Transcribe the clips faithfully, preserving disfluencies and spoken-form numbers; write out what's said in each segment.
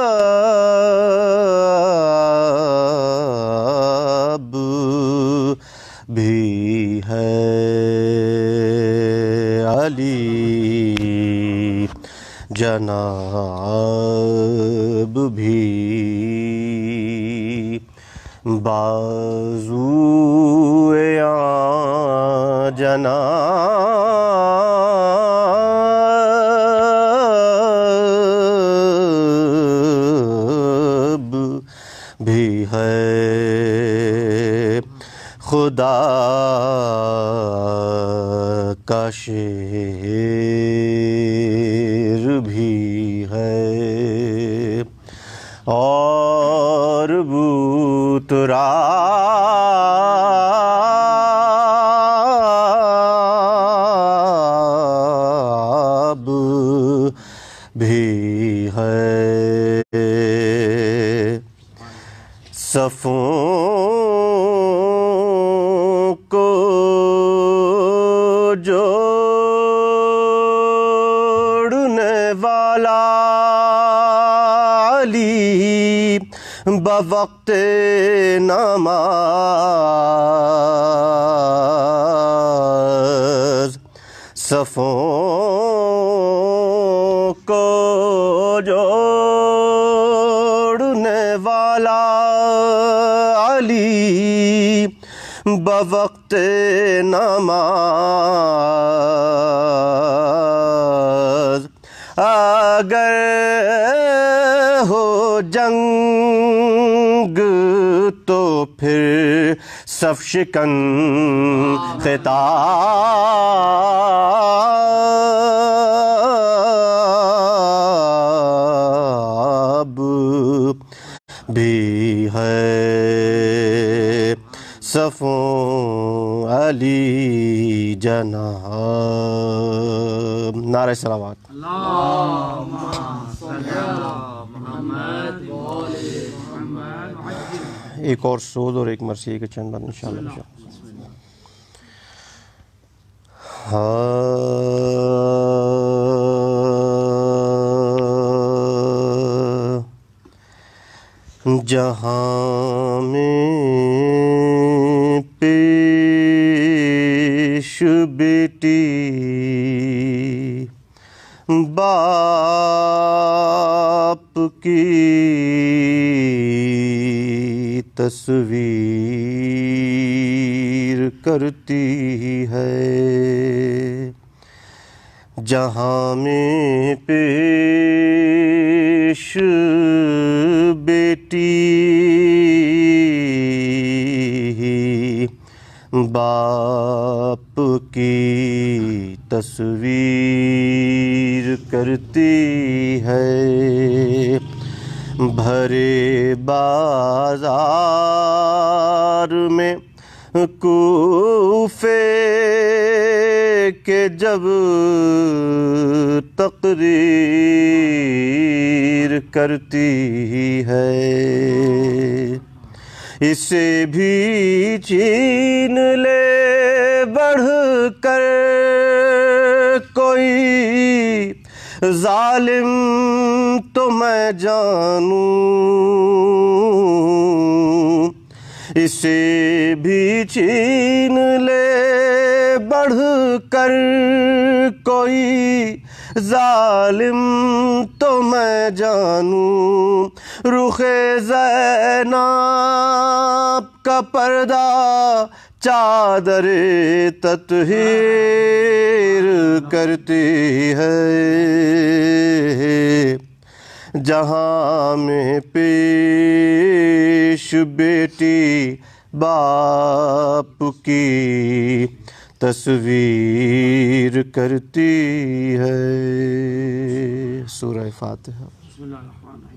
بھی ہے علی جناب بھی بازوئے آن جناب بھی ہے خدا کا شیر بھی ہے اور بوتراب بھی ہے صفوں کو جوڑنے والا علی بوقت نماز صفوں کو جوڑنے والا علی بوقت نماز اگر ہو جنگ تو پھر صف شکن خطاب بھی ہے صفوں علی جناب نعرہ صلوات اللہم صلی علی محمد وآلِ محمد ایک اور سود اور ایک مرثیے کے چند بعد انشاءاللہ جہاں میں پیش بیٹی باپ کی تصویر کرتی ہے جہاں میں پیش بیٹی باپ کی تصویر کرتی ہے بھرے بازار میں کوفے کے جب تقریر کرتی ہے اسے بھی چھین لے بڑھ کر کوئی ظالم تو میں جانوں اسے بھی چھین لے بڑھ کر کوئی ظالم تو میں جانوں رخ زینب کا پردہ چادر تطہیر کرتی ہے جہاں میں پیش بیٹی باپ کی تصویر کرتی ہے سورہ فاتحہ بسم اللہ الرحمن الرحیم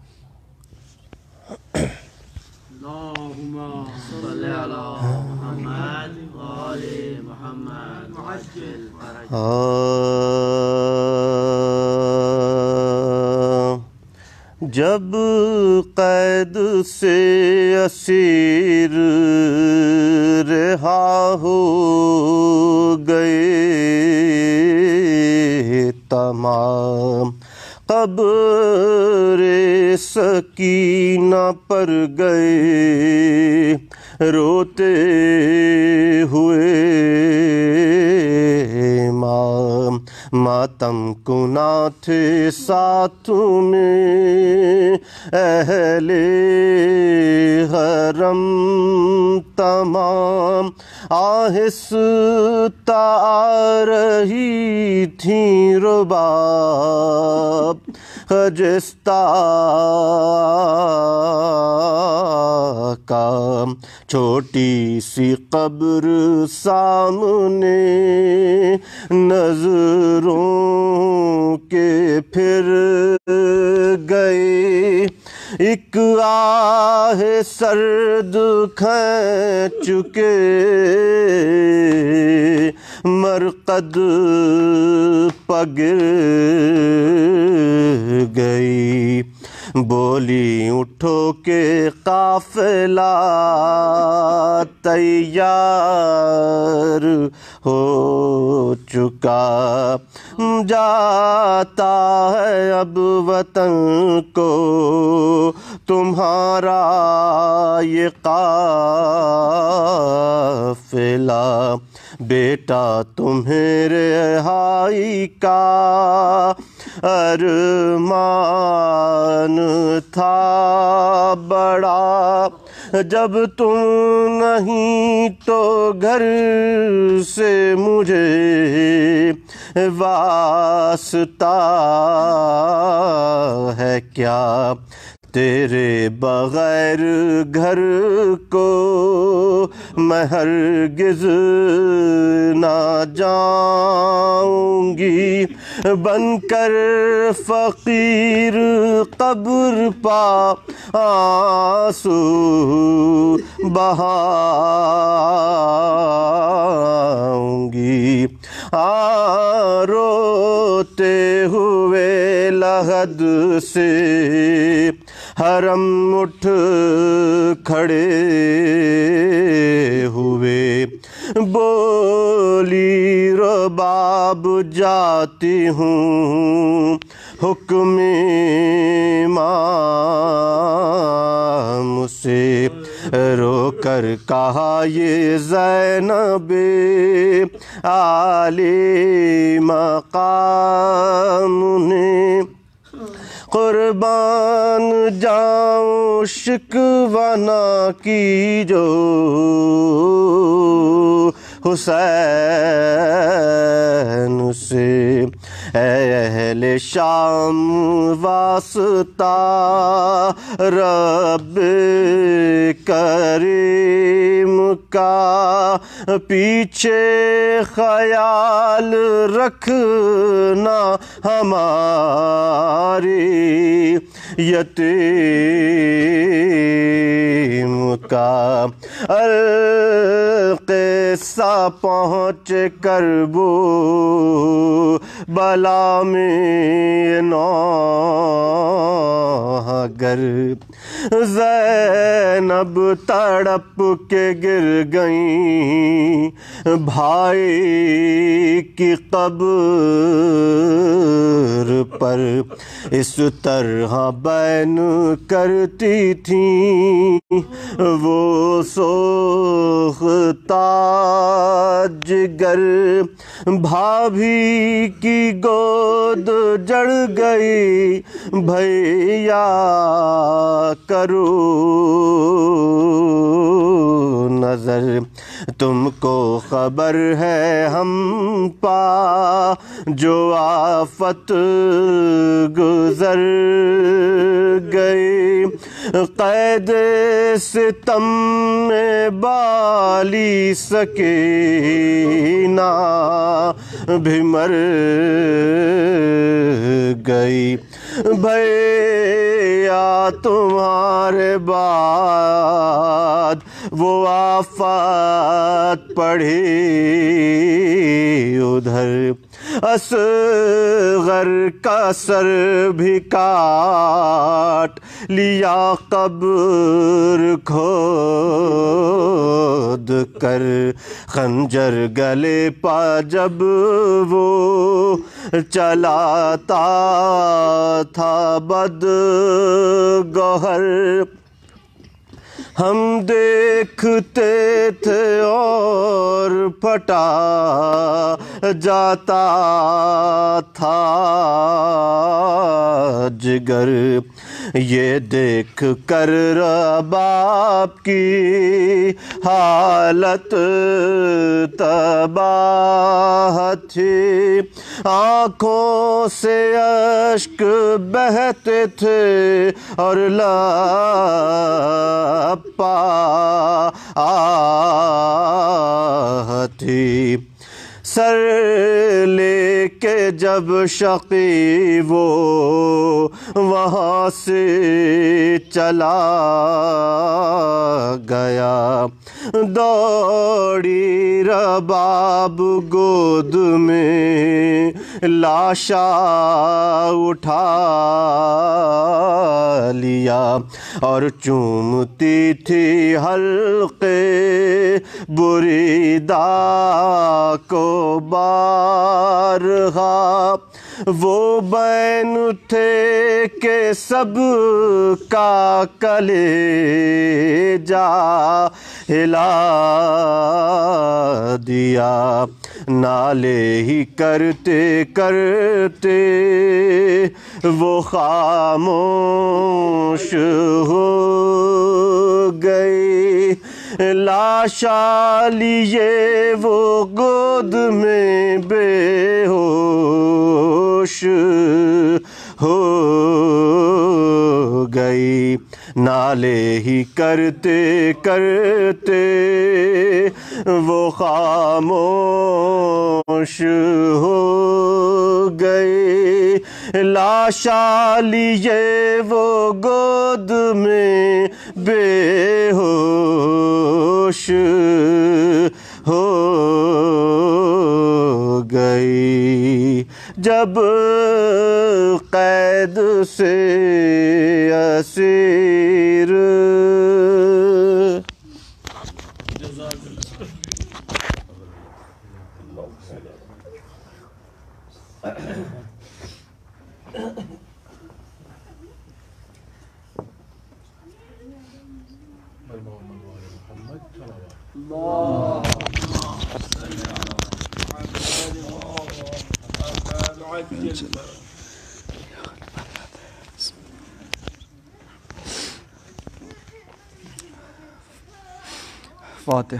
اللہم صلی علی محمد جب قید سے اسیر رہا ہو گئے تمام، قبر سکینہ پر گئے روتے ہوئے ماں، ماتم کنا تھے ساتھ میں اہل حرم تمام، آہستہ آ رہی تھیں رباب خجستہ کا، چھوٹی سی قبر سامنے نظروں کے پھر گئے، ایک آہ سرد کھینچ کے مرقد پگر گئی، بولی اٹھو کہ قافلہ تیار ہو چکا، جاتا ہے اب وطن کو تمہارا یہ قافلہ، بیٹا تمہیں رہائی کا ارمان تھا بڑا، جب تم نہیں تو گھر سے مجھے واسطہ ہے کیا، تیرے بغیر گھر کو میں ہرگز نہ جاؤں گی، بن کر فقیر قبر پا آنسو بہاؤں گی، آ روتے ہوئے لحد سے حرم اٹھ کھڑے ہوئے، بولی رباب جاتی ہوں حکم امام سے، رو کر کہا یہ زینب عالی مقام نے، قربان جاؤں شکوہ نہ کیجو حسین سے، اے اہل شام واسطہ رب کریم کا، پیچھے خیال رکھنا ہماری یتیم کا، القصہ پہنچ کر وہ بلا میں نوحگر، زینب تڑپ کے گر گئیں بھائی کی قبر پر، اس طرح بین کرتی تھیں وہ سوختہ جگر، بھابھی کی گود جڑ گئی بھیا کرو نظر، تم کو خبر ہے ہم پا جو آفت گزر گئی، قید ستم میں بالی سکینہ بھی مر گئی، بھیا تمہارے بعد وہ آفات پڑھی ادھر، اصغر کا سر بھی کاٹ لیا قبر کھود کر، خنجر گلے پا جب وہ چلاتا تھا بد گوہر، ہم دیکھتے تھے اور پھٹا جاتا تھا جگر، یہ دیکھ کر رباب کی حالت تباہ تھی، آنکھوں سے اشک بہتے تھے اور لب آہ تھی، سر لے کے جب شقی وہ وہاں سے چلا گیا، دوڑی رباب گود میں لاشا اٹھا لیا، اور چومتی تھی حلقے بریدہ کو بارہا، وہ بین تھے کہ سب کا کلیجہ ہلا دیا، نالے ہی کرتے کرتے وہ خاموش ہو گئی، لاشا لیے وہ گود میں بے ہوش ہو گئی، نالے ہی کرتے کرتے وہ خاموش ہو گئی، لاشا لیے وہ گود میں بے ہوش ہو گئی، جب قید سے اسیر فاتحہ۔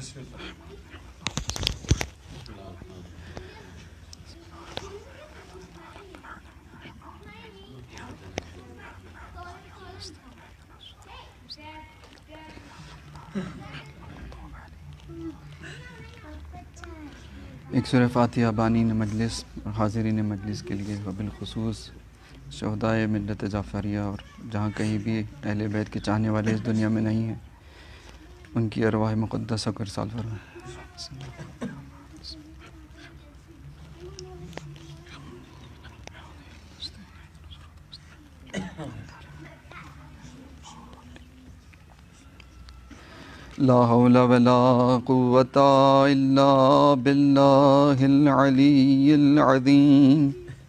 ایک سورہ فاتحہ بانین مجلس اور حاضرین مجلس کے لیے، وبالخصوص شہدائے ملت جعفریہ اور جہاں کہیں بھی اہل بیت کے چاہنے والے اس دنیا میں نہیں ہیں، ان کی ارواح مقدسہ کو ارسال فرمائے۔ لا حول ولا قوة إلا بالله العلي العظيم،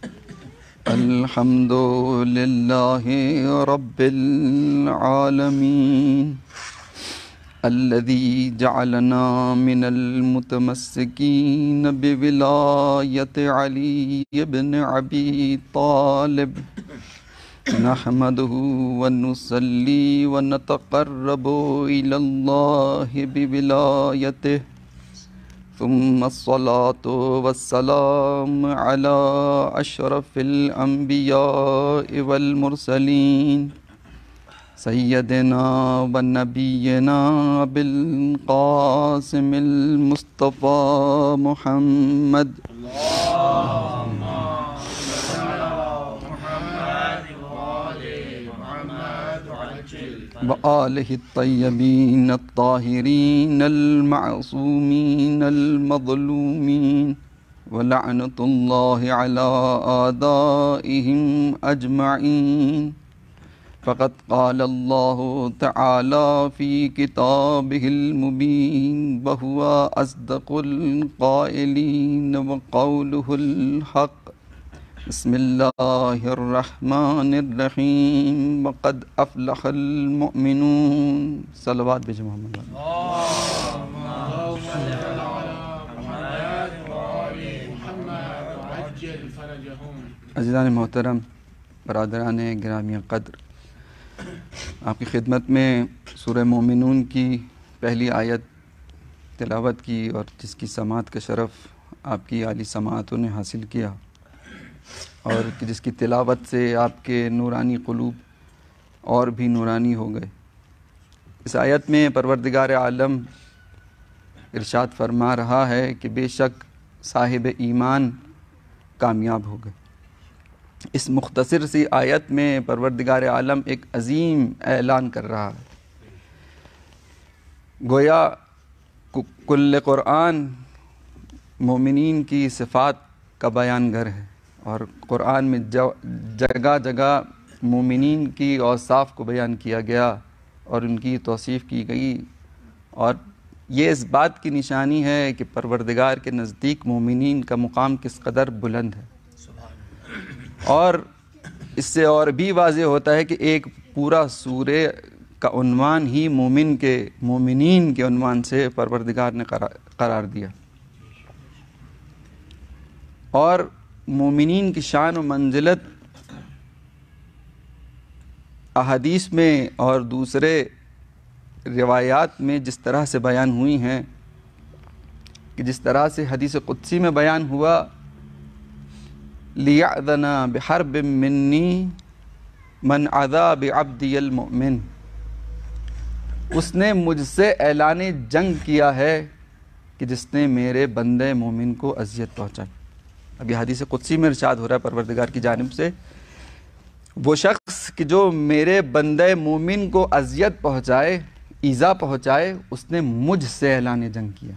الحمد لله رب العالمين، الذي جعلنا من المتمسكين بولاية علي بن أبي طالب، نحمده ونصلي ونتقرب إلى الله بولايته، ثم الصلاة والسلام على أشرف الأنبياء والمرسلين، سيدنا ونبينا أبي القاسم المصطفى محمد، وآلہ الطیبین الطاہرین المعصومین المظلومین، وَلَعْنَةُ اللَّهِ عَلَىٰ آدَائِهِمْ أَجْمَعِينَ فقد قال الله تعالى في كتابه المبين وهو أصدق القائلين وقوله الحق بسم الله الرحمن الرحيم وقد أفلح المؤمنون صلوات بجمع محمد عزیزان محترم، برادران گرامی قدر، آپ کی خدمت میں سورہ مومنون کی پہلی آیت تلاوت کی اور جس کی سماعت کا شرف آپ کی عالی سماعتوں نے حاصل کیا اور جس کی تلاوت سے آپ کے نورانی قلوب اور بھی نورانی ہو گئے۔ اس آیت میں پروردگار عالم ارشاد فرما رہا ہے کہ بے شک صاحب ایمان کامیاب ہو گئے۔ اس مختصر سی آیت میں پروردگار عالم ایک عظیم اعلان کر رہا ہے۔ گویا کل قرآن مومنین کی صفات کا بیان گر ہے اور قرآن میں جگہ جگہ مومنین کی اوصاف کو بیان کیا گیا اور ان کی توصیف کی گئی، اور یہ اس بات کی نشانی ہے کہ پروردگار کے نزدیک مومنین کا مقام کس قدر بلند ہے۔ اور اس سے اور بھی واضح ہوتا ہے کہ ایک پورا سورہ کا عنوان ہی مومن کے مومنین کے عنوان سے پروردگار نے قرار دیا، اور مومنین کی شان و منزلت احادیث میں اور دوسرے روایات میں جس طرح سے بیان ہوئی ہیں کہ جس طرح سے حدیث قدسی میں بیان ہوا لِيَأْذَنَ بِحَرْبٍ مِّنِّي مَنْ عَذَا بِعَبْدِيَ الْمُؤْمِنِ، اس نے مجھ سے اعلان جنگ کیا ہے کہ جس نے میرے بندے مومن کو اذیت پہنچائی۔ اب یہ حدیث قدسی میں ارشاد ہو رہا ہے پروردگار کی جانب سے، وہ شخص کہ جو میرے بندے مومن کو اذیت پہنچائے، ایذا پہنچائے، اس نے مجھ سے اعلان جنگ کیا۔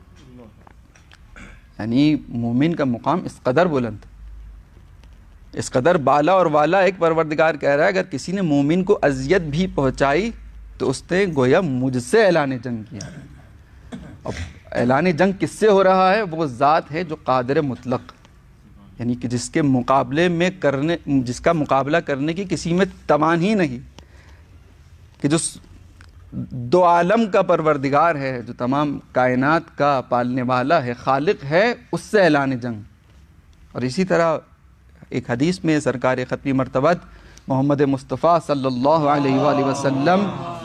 یعنی مومن کا مقام اس قدر بلند، اس قدر بالا اور والا ایک پروردگار کہہ رہا ہے اگر کسی نے مومن کو اذیت بھی پہنچائی تو اس نے گویا مجھ سے اعلان جنگ کیا۔ اب اعلان جنگ کس سے ہو رہا ہے؟ وہ ذات ہے جو قادر مطلق، یعنی کہ جس کے مقابلے میں کرنے جس کا مقابلہ کرنے کی کسی میں توان ہی نہیں، کہ جو دو عالم کا پروردگار ہے، جو تمام کائنات کا پالنے والا ہے، خالق ہے، اس سے اعلان جنگ۔ اور اسی طرح ایک حدیث میں سرکار ختمی مرتبت محمد مصطفیٰ صلی اللہ علیہ وآلہ وسلم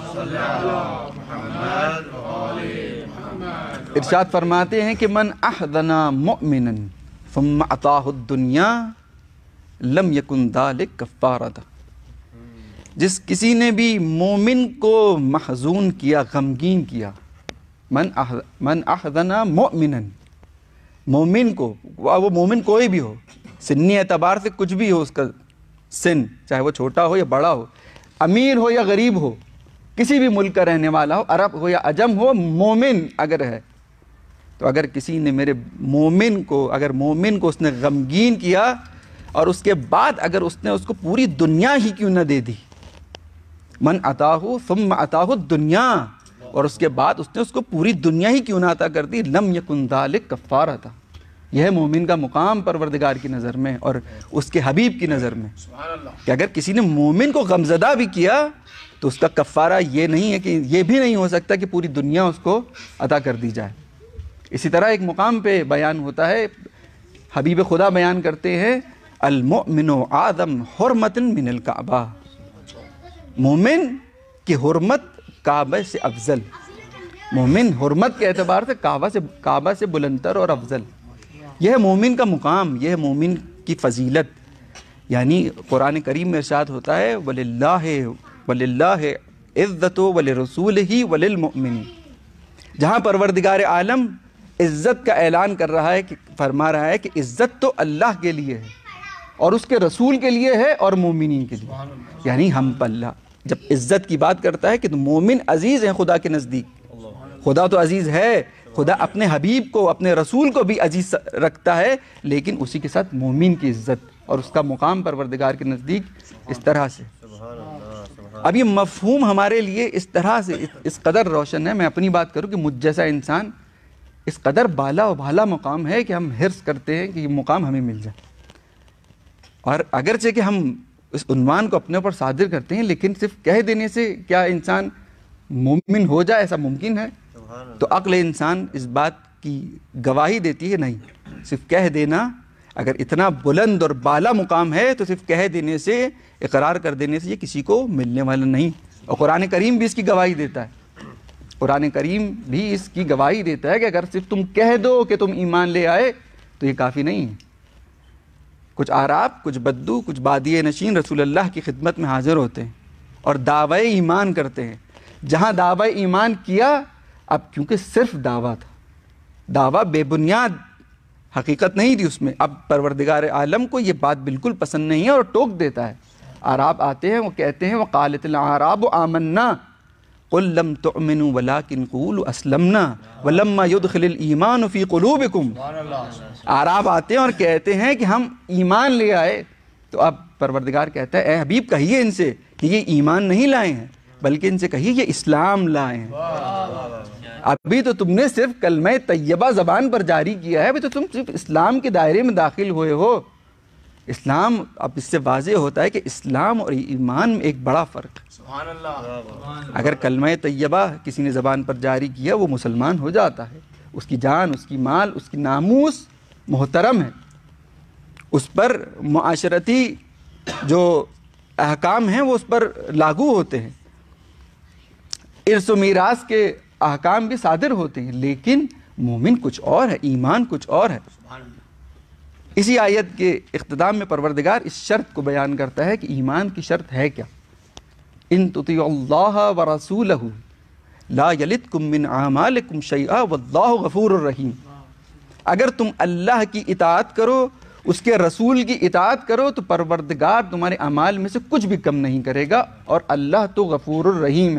ارشاد فرماتے ہیں کہ من احضن مؤمنا ثم اعطاه الدنیا لم یکن ذلک کفارۃ، جس کسی نے بھی مومن کو محزون کیا، غمگین کیا، من من احزن مؤمنا، مومن کو، وہ مومن کوئی بھی ہو، سنی اعتبار سے کچھ بھی ہو اس کا سن، چاہے وہ چھوٹا ہو یا بڑا ہو، امیر ہو یا غریب ہو، کسی بھی ملک کا رہنے والا ہو، عرب ہو یا عجم ہو، مومن اگر ہے تو اگر کسی نے میرے مومن کو اگر مومن کو اس نے غمگین کیا اور اس کے بعد اگر اس نے اس کو پوری دنیا ہی کیوں نہ دے دی، من عطاہ ثم عطاہ الدنیا، اور اس کے بعد اس نے اس کو پوری دنیا ہی کیوں نہ عطا کر دی، لم یکن ذلک کفارۃ، یہ ہے مومن کا مقام پروردگار کی نظر میں اور اس کے حبیب کی نظر میں، کہ اگر کسی نے مومن کو غمزدہ بھی کیا تو اس کا کفارہ یہ نہیں ہے کہ یہ بھی نہیں ہو سکتا کہ پوری دنیا اس کو عطا کر دی جائے۔ اسی طرح ایک مقام پہ بیان ہوتا ہے، حبیب خدا بیان کرتے ہیں المؤمن اعظم حرمۃ من الکعبہ، مومن کی حرمت کعبہ سے افضل، مومن حرمت کے اعتبار سے کعبہ سے کعبہ سے بلندتر اور افضل، یہ ہے مومن کا مقام، یہ ہے مومن کی فضیلت۔ یعنی قرآن کریم میں ارشاد ہوتا ہے وَلِلَّهِ وَلِلَّهِ عِزَّتُ وَلِرَسُولِهِ وَلِلْمُؤْمِنِينَ، جہاں پروردگار عالم عزت کا اعلان کر رہا ہے، کہ فرما رہا ہے کہ عزت تو اللہ کے لیے ہے اور اس کے رسول کے لیے ہے اور مومنین کے لیے، یعنی ہم اللہ جب عزت کی بات کرتا ہے کہ مومن عزیز ہیں خدا کے نزدیک، خدا تو عزیز ہے، خدا اپنے حبیب کو اپنے رسول کو بھی عزیز رکھتا ہے، لیکن اسی کے ساتھ مومن کی عزت اور اس کا مقام پروردگار کے نزدیک اس طرح سے۔ اب یہ مفہوم ہمارے لیے اس طرح سے اس قدر روشن ہے، میں اپنی بات کروں کہ مجھ جیسا انسان اس قدر بالا و بالا مقام ہے کہ ہم حرص کرتے ہیں کہ یہ مقام ہمیں مل جائے، اور اگرچہ کہ ہم اس عنوان کو اپنے اوپر صادر کرتے ہیں، لیکن صرف کہہ دینے سے کیا انسان مومن ہو جائے؟ ایسا ممکن ہے؟ تو عقل انسان اس بات کی گواہی دیتی ہے نہیں، صرف کہہ دینا اگر اتنا بلند اور بالا مقام ہے تو صرف کہہ دینے سے، اقرار کر دینے سے یہ کسی کو ملنے والا نہیں۔ اور قرآن کریم بھی اس کی گواہی دیتا ہے، قرآن کریم بھی اس کی گواہی دیتا ہے کہ اگر صرف تم کہہ دو کہ تم ایمان لے آئے تو یہ کافی نہیں ہے۔ کچھ اعراب، کچھ بدو، کچھ بادیہ نشین رسول اللہ کی خدمت میں حاضر ہوتے ہیں اور دعوی ایمان کرتے ہیں۔ جہاں دعوی ایمان کیا، اب کیونکہ صرف دعویٰ تھا، دعویٰ بے بنیاد، حقیقت نہیں تھی اس میں، اب پروردگار عالم کو یہ بات بالکل پسند نہیں ہے اور ٹوک دیتا ہے۔ اعراب آتے ہیں، وہ کہتے ہیں وقالت الاعراب آمنا قل لم تؤمنوا ولكن قولوا اسلمنا ولما يدخل الايمان في قلوبكم۔ اعراب آتے ہیں اور کہتے ہیں کہ ہم ایمان لے آئے، تو اب پروردگار کہتا ہے اے حبیب کہیے ان سے کہ یہ ایمان نہیں لائے ہیں، بلکہ ان سے کہیے یہ اسلام لائے ہیں۔ ابھی تو تم نے صرف کلمہ طیبہ زبان پر جاری کیا ہے، ابھی تو تم صرف اسلام کے دائرے میں داخل ہوئے ہو۔ اسلام، اب اس سے واضح ہوتا ہے کہ اسلام اور ایمان میں ایک بڑا فرق ہے۔ اگر کلمہ طیبہ کسی نے زبان پر جاری کیا وہ مسلمان ہو جاتا ہے، اس کی جان، اس کی مال، اس کی ناموس محترم ہے، اس پر معاشرتی جو احکام ہیں وہ اس پر لاگو ہوتے ہیں، ارث و میراث کے احکام بھی صادر ہوتے ہیں، لیکن مومن کچھ اور ہے، ایمان کچھ اور ہے۔ اسی آیت کے اختتام میں پروردگار اس شرط کو بیان کرتا ہے کہ ایمان کی شرط ہے کیا؟ ان تطیعوا اللہ ورسولہ لا یلتکم من اعمالکم شیئا واللہ غفور الرحیم۔ اگر تم اللہ کی اطاعت کرو، اس کے رسول کی اطاعت کرو، تو پروردگار تمہارے اعمال میں سے کچھ بھی کم نہیں کرے گا، اور اللہ تو غفور الرحیم ہے۔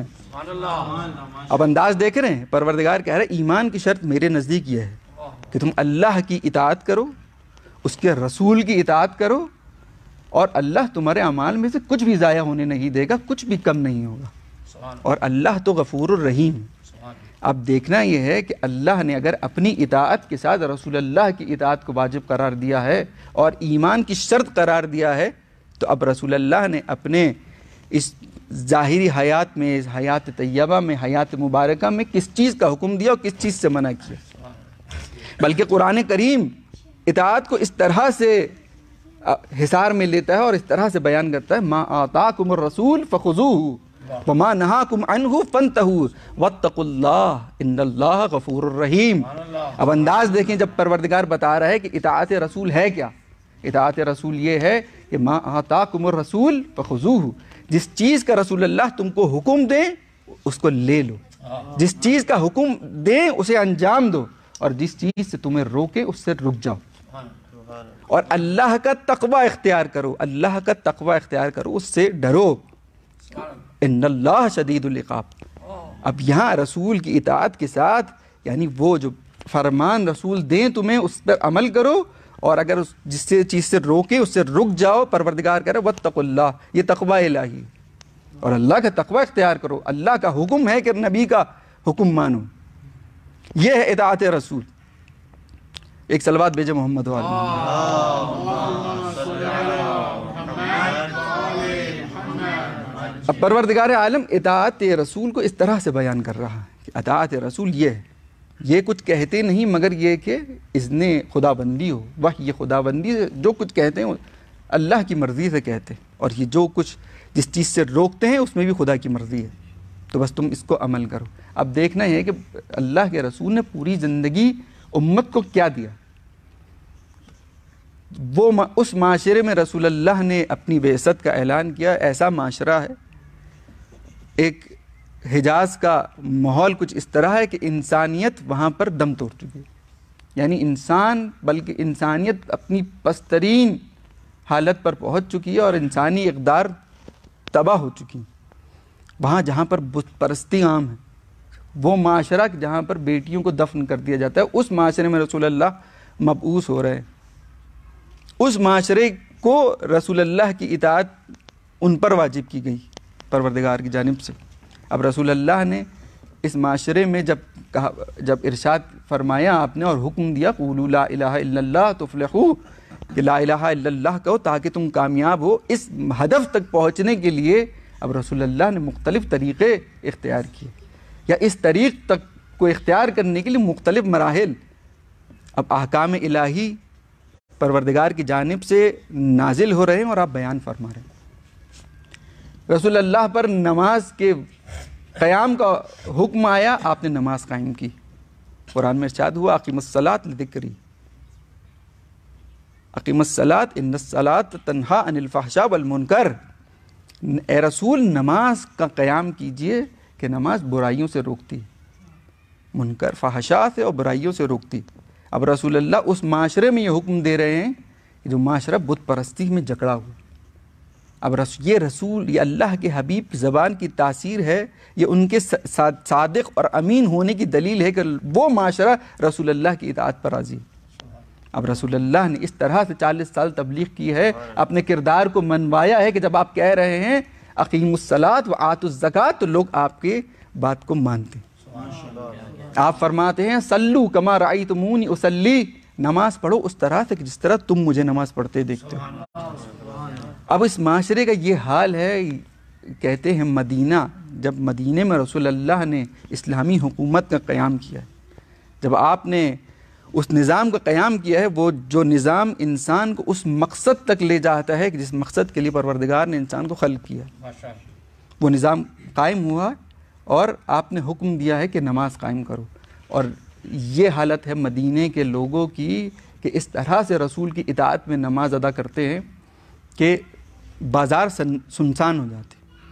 اب انداز دیکھ رہے ہیں، پروردگار کہہ رہے ہیں ایمان کی شرط میرے نزدیک یہ ہے کہ تم اللہ کی اطاعت کرو، اس کے رسول کی اطاعت کرو، اور اللہ تمہارے اعمال میں سے کچھ بھی ضائع ہونے نہیں دے گا، کچھ بھی کم نہیں ہوگا، اور اللہ تو غفور الرحیم۔ اب دیکھنا یہ ہے کہ اللہ نے اگر اپنی اطاعت کے ساتھ رسول اللہ کی اطاعت کو واجب قرار دیا ہے اور ایمان کی شرط قرار دیا ہے، تو اب رسول اللہ نے اپنے اس ظاہری حیات میں، اس حیات طیبہ میں، حیات مبارکہ میں کس چیز کا حکم دیا اور کس چیز سے منع کیا؟ بلکہ قرآن کریم اطاعت کو اس طرح سے حصار میں لیتا ہے اور اس طرح سے بیان کرتا ہے ما آتاکم الرسول فخذوہ وما نہاکم عنہ فانتہوا واتقوا اللہ ان اللہ غفور الرحیم۔ اب انداز دیکھیں، جب پروردگار بتا رہا ہے کہ اطاعت رسول ہے کیا، اطاعت رسول یہ ہے کہ ما آتاکم الرسول فخذوہ، جس چیز کا رسول اللہ تم کو حکم دیں اس کو لے لو، جس چیز کا حکم دیں اسے انجام دو، اور جس چیز سے تمہیں روکے اس سے رک جاؤ، اور اللہ کا تقوی اختیار کرو، اللہ کا تقوی اختیار کرو، اس سے ڈرو، ان اللہ شدید العقاب۔ اب یہاں رسول کی اطاعت کے ساتھ یعنی وہ جو فرمان رسول دیں تمہیں اس پر عمل کرو، اور اگر اس جس سے چیز سے روکے اس سے رک جاؤ۔ پروردگار کہہ رہا ہے واتقوا اللہ، یہ تقوی الہی، اور اللہ کا تقوی اختیار کرو، اللہ کا حکم ہے کہ نبی کا حکم مانو، یہ ہے اطاعت رسول۔ ایک صلوات بھیجے محمد والے۔ اب پروردگار عالم اطاعت رسول کو اس طرح سے بیان کر رہا ہے کہ اطاعت رسول یہ ہے، یہ کچھ کہتے نہیں مگر یہ کہ اذن خدا بندی ہو، وحی خدا بندی سے جو کچھ کہتے ہیں اللہ کی مرضی سے کہتے ہیں، اور یہ جو کچھ جس چیز سے روکتے ہیں اس میں بھی خدا کی مرضی ہے، تو بس تم اس کو عمل کرو۔ اب دیکھنا یہ ہے کہ اللہ کے رسول نے پوری زندگی امت کو کیا دیا، وہ اس معاشرے میں رسول اللہ نے اپنی بعثت کا اعلان کیا۔ ایسا معاشرہ ہے، ایک حجاز کا ماحول کچھ اس طرح ہے کہ انسانیت وہاں پر دم توڑ چکی ہے، یعنی انسان بلکہ انسانیت اپنی پسترین حالت پر پہنچ چکی ہے اور انسانی اقدار تباہ ہو چکی۔ وہاں جہاں پر بت پرستی عام ہے، وہ معاشرہ جہاں پر بیٹیوں کو دفن کر دیا جاتا ہے، اس معاشرے میں رسول اللہ مبعوث ہو رہے ہیں، اس معاشرے کو رسول اللہ کی اطاعت ان پر واجب کی گئی پروردگار کی جانب سے۔ اب رسول اللہ نے اس معاشرے میں جب کہا، جب ارشاد فرمایا آپ نے اور حکم دیا قولوا لا الہ الا اللہ تفلحوا، کہ لا الہ الا اللہ کہو تاکہ تم کامیاب ہو، اس ہدف تک پہنچنے کے لیے اب رسول اللہ نے مختلف طریقے اختیار کیے، یا اس طریق تک کو اختیار کرنے کے لیے مختلف مراحل، اب احکام الہی پروردگار کی جانب سے نازل ہو رہے ہیں اور آپ بیان فرما رہے ہیں۔ رسول اللہ پر نماز کے قیام کا حکم آیا، آپ نے نماز قائم کی۔ قرآن میں ارشاد ہوا اقیم الصلاۃ لذکری، اقیم الصلاۃ ان الصلاۃ تنہا عن الفحشاء والمنکر، اے رسول نماز کا قیام کیجئے کہ نماز برائیوں سے روکتی، منکر فحشاء سے اور برائیوں سے روکتی۔ اب رسول اللہ اس معاشرے میں یہ حکم دے رہے ہیں کہ جو معاشرہ بت پرستی میں جکڑا ہوا، اب یہ رسول، یہ اللہ کے حبیب کی زبان کی تاثیر ہے، یہ ان کے صادق اور امین ہونے کی دلیل ہے کہ وہ معاشرہ رسول اللہ کی اطاعت پر راضی ہے۔ اب رسول اللہ نے اس طرح سے چالیس سال تبلیغ کی ہے، اپنے کردار کو منوایا ہے کہ جب آپ کہہ رہے ہیں اقیم الصلاۃ وآتوا الزکوٰۃ تو لوگ آپ کے بات کو مانتے ہیں۔ آپ فرماتے ہیں سلو کما رأیتمونی اصلی، نماز پڑھو اس طرح سے کہ جس طرح تم مجھے نماز پڑھتے دیکھتے ہو۔ اب اس معاشرے کا یہ حال ہے، کہتے ہیں مدینہ، جب مدینے میں رسول اللہ نے اسلامی حکومت کا قیام کیا ہے، جب آپ نے اس نظام کا قیام کیا ہے، وہ جو نظام انسان کو اس مقصد تک لے جاتا ہے کہ جس مقصد کے لیے پروردگار نے انسان کو خلق کیا ہے، وہ نظام قائم ہوا اور آپ نے حکم دیا ہے کہ نماز قائم کرو۔ اور یہ حالت ہے مدینے کے لوگوں کی کہ اس طرح سے رسول کی اطاعت میں نماز ادا کرتے ہیں کہ بازار سنسان ہو جاتے۔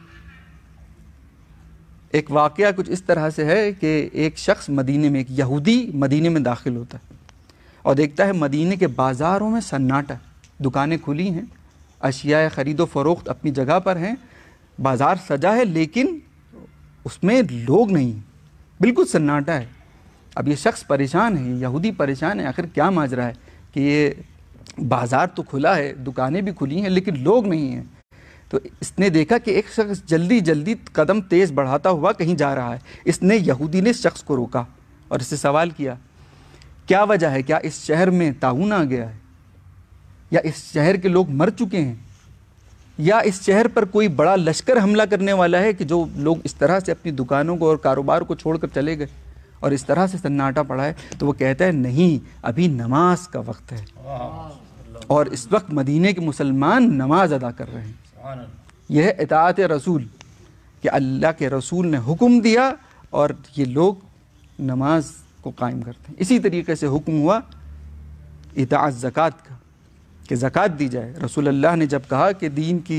ایک واقعہ کچھ اس طرح سے ہے کہ ایک شخص مدینے میں، ایک یہودی مدینے میں داخل ہوتا ہے اور دیکھتا ہے مدینے کے بازاروں میں سناٹا، دکانیں کھلی ہیں، اشیاء خرید و فروخت اپنی جگہ پر ہیں، بازار سجا ہے لیکن اس میں لوگ نہیں، بالکل سناٹا ہے۔ اب یہ شخص پریشان ہے، یہودی پریشان ہے، آخر کیا ماجرا ہے کہ یہ بازار تو کھلا ہے، دکانیں بھی کھلی ہیں لیکن لوگ نہیں ہیں۔ تو اس نے دیکھا کہ ایک شخص جلدی جلدی قدم تیز بڑھاتا ہوا کہیں جا رہا ہے۔ اس نے یہودی نے اس شخص کو روکا اور اس سے سوال کیا کیا وجہ ہے، کیا اس شہر میں طاعون آ گیا ہے، یا اس شہر کے لوگ مر چکے ہیں، یا اس شہر پر کوئی بڑا لشکر حملہ کرنے والا ہے کہ جو لوگ اس طرح سے اپنی دکانوں کو اور کاروبار کو چھوڑ کر چلے گئے اور اس طرح سے سناٹا پڑا ہے؟ تو وہ کہتا ہے نہیں، ابھی نماز کا وقت ہے اور اس وقت مدینے کے مسلمان نماز ادا کر رہے ہیں۔ یہ ہے اطاعت رسول کہ اللہ کے رسول نے حکم دیا اور یہ لوگ نماز کو قائم کرتے ہیں۔ اسی طریقے سے حکم ہوا اطاعت زکوٰۃ کا کہ زکوٰۃ دی جائے۔ رسول اللہ نے جب کہا کہ دین کی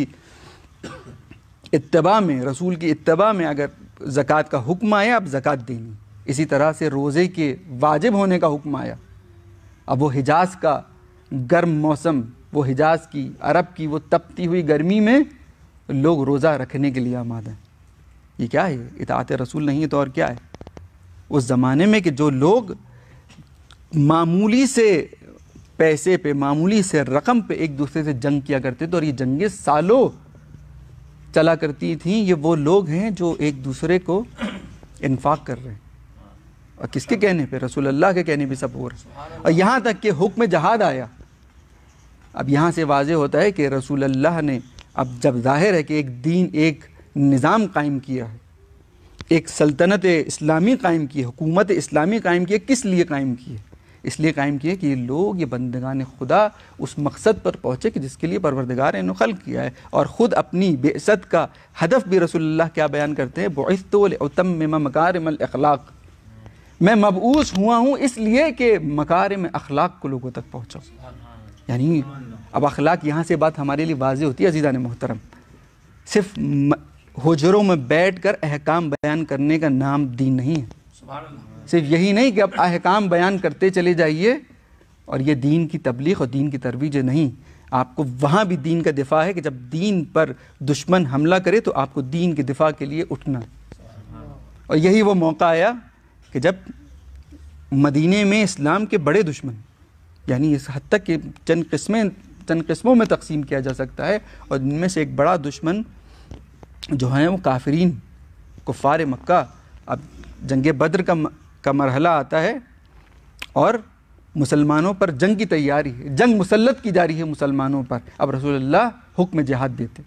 اتباع میں، رسول کی اتباع میں اگر زکوٰۃ کا حکم آیا اب زکوٰۃ دینی، اسی طرح سے روزے کے واجب ہونے کا حکم آیا۔ اب وہ حجاز کا گرم موسم، وہ حجاز کی، عرب کی وہ تپتی ہوئی گرمی میں لوگ روزہ رکھنے کے لیے آمادہ ہیں۔ یہ کیا ہے؟ اطاعت رسول نہیں ہے تو اور کیا ہے؟ اس زمانے میں کہ جو لوگ معمولی سے پیسے پہ، معمولی سے رقم پہ ایک دوسرے سے جنگ کیا کرتے تھے اور یہ جنگیں سالوں چلا کرتی تھیں، یہ وہ لوگ ہیں جو ایک دوسرے کو انفاق کر رہے ہیں۔ اور کس کے کہنے پہ؟ رسول اللہ کے کہنے پہ سب ہو رہا ہے۔ اور یہاں تک کہ حکم جہاد آیا۔ اب یہاں سے واضح ہوتا ہے کہ رسول اللہ نے اب جب ظاہر ہے کہ ایک دین، ایک نظام قائم کیا ہے، ایک سلطنت اسلامی قائم کی ہے، حکومت اسلامی قائم کی ہے، کس لیے قائم کی ہے؟ اس لیے قائم کی ہے کہ یہ لوگ، یہ بندگان خدا اس مقصد پر پہنچے کہ جس کے لیے پروردگار نے انہیں خلق کیا ہے۔ اور خود اپنی بعثت کا ہدف بھی رسول اللہ کیا بیان کرتے ہیں؟ بعثت لأتمم مکارم الاخلاق، میں مبعوث ہوا ہوں اس لیے کہ مکارم اخلاق کو لوگوں تک پہنچاؤں۔ یعنی اب اخلاق، یہاں سے بات ہمارے لیے واضح ہوتی ہے عزیزان محترم، صرف حجروں میں بیٹھ کر احکام بیان کرنے کا نام دین نہیں ہے۔ صرف یہی نہیں کہ اب احکام بیان کرتے چلے جائیے اور یہ دین کی تبلیغ اور دین کی ترویج نہیں، آپ کو وہاں بھی دین کا دفاع ہے کہ جب دین پر دشمن حملہ کرے تو آپ کو دین کے دفاع کے لیے اٹھنا ہے۔ اور یہی وہ موقع آیا کہ جب مدینے میں اسلام کے بڑے دشمن، یعنی اس حد تک کہ چند قسمیں چند قسموں میں تقسیم کیا جا سکتا ہے، اور ان میں سے ایک بڑا دشمن جو ہیں وہ کافرین کفار مکہ. اب جنگ بدر کا کا مرحلہ آتا ہے اور مسلمانوں پر جنگ کی تیاری ہے، جنگ مسلط کی جاری ہے مسلمانوں پر. اب رسول اللہ حکم جہاد دیتے.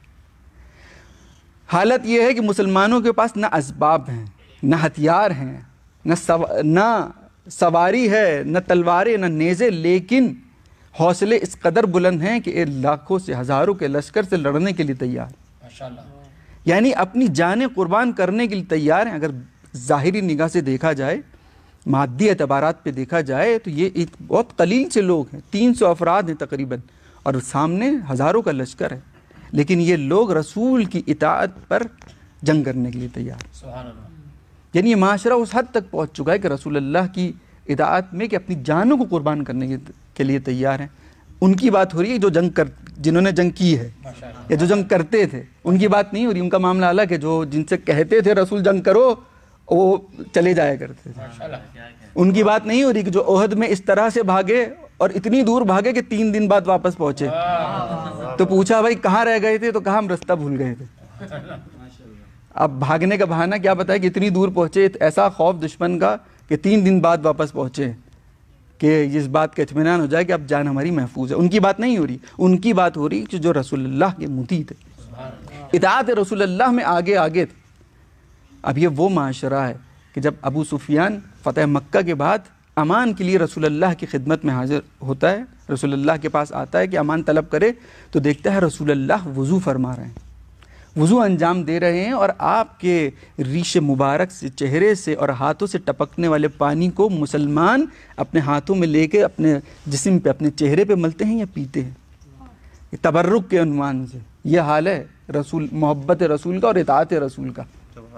حالت یہ ہے کہ مسلمانوں کے پاس نہ اسباب ہیں، نہ ہتھیار ہیں، نہ سو... نہ سواری ہے، نہ تلواریں، نہ نیزے، لیکن حوصلے اس قدر بلند ہیں کہ لاکھوں سے ہزاروں کے لشکر سے لڑنے کے لیے تیار، ماشاءاللہ، یعنی اپنی جانیں قربان کرنے کے لیے تیار ہیں. اگر ظاہری نگاہ سے دیکھا جائے، مادی اعتبارات پہ دیکھا جائے تو یہ ایک بہت قلیل سے لوگ ہیں، تین سو افراد ہیں تقریباً، اور سامنے ہزاروں کا لشکر ہے، لیکن یہ لوگ رسول کی اطاعت پر جنگ کرنے کے لیے تیار. سبحان اللہ. یعنی یہ معاشرہ اس حد تک پہنچ چکا ہے کہ رسول اللہ کی اطاعت میں کہ اپنی جانوں کو قربان کرنے کے لیے تیار ہیں. ان کی بات ہو رہی ہے جو جنگ کر جنہوں نے جنگ کی ہے یا جو جنگ کرتے تھے، ان کی بات نہیں ہو رہی. ان کا معاملہ الگ ہے. جو جن سے کہتے تھے رسول جنگ کرو وہ چلے جایا کرتے تھے. ان کی بات نہیں ہو رہی کہ جو احد میں اس طرح سے بھاگے اور اتنی دور بھاگے کہ تین دن بعد واپس پہنچے. تو پوچھا بھائی کہاں رہ گئے تھے؟ تو کہا ہم رستہ بھول گئے تھے. اب بھاگنے کا بہانہ کیا بتایا کہ اتنی دور پہنچے، ایسا خوف دشمن کا کہ تین دن بعد واپس پہنچے کہ اس بات کا اطمینان ہو جائے کہ اب جان ہماری محفوظ ہے. ان کی بات نہیں ہو رہی. ان کی بات ہو رہی کہ جو رسول اللہ کے مطیع تھے، اطاعت رسول اللہ میں آگے آگے تھے. اب یہ وہ معاشرہ ہے کہ جب ابو سفیان فتح مکہ کے بعد امان کے لیے رسول اللہ کی خدمت میں حاضر ہوتا ہے، رسول اللہ کے پاس آتا ہے کہ امان طلب کرے، تو دیکھتا ہے رسول اللہ وضو فرما رہے ہیں، وضو انجام دے رہے ہیں، اور آپ کے ریش مبارک سے، چہرے سے اور ہاتھوں سے ٹپکنے والے پانی کو مسلمان اپنے ہاتھوں میں لے کے اپنے جسم پہ، اپنے چہرے پہ ملتے ہیں یا پیتے ہیں، تبرک کے عنوان سے. یہ حال ہے رسول محبت رسول کا اور اطاعت رسول کا.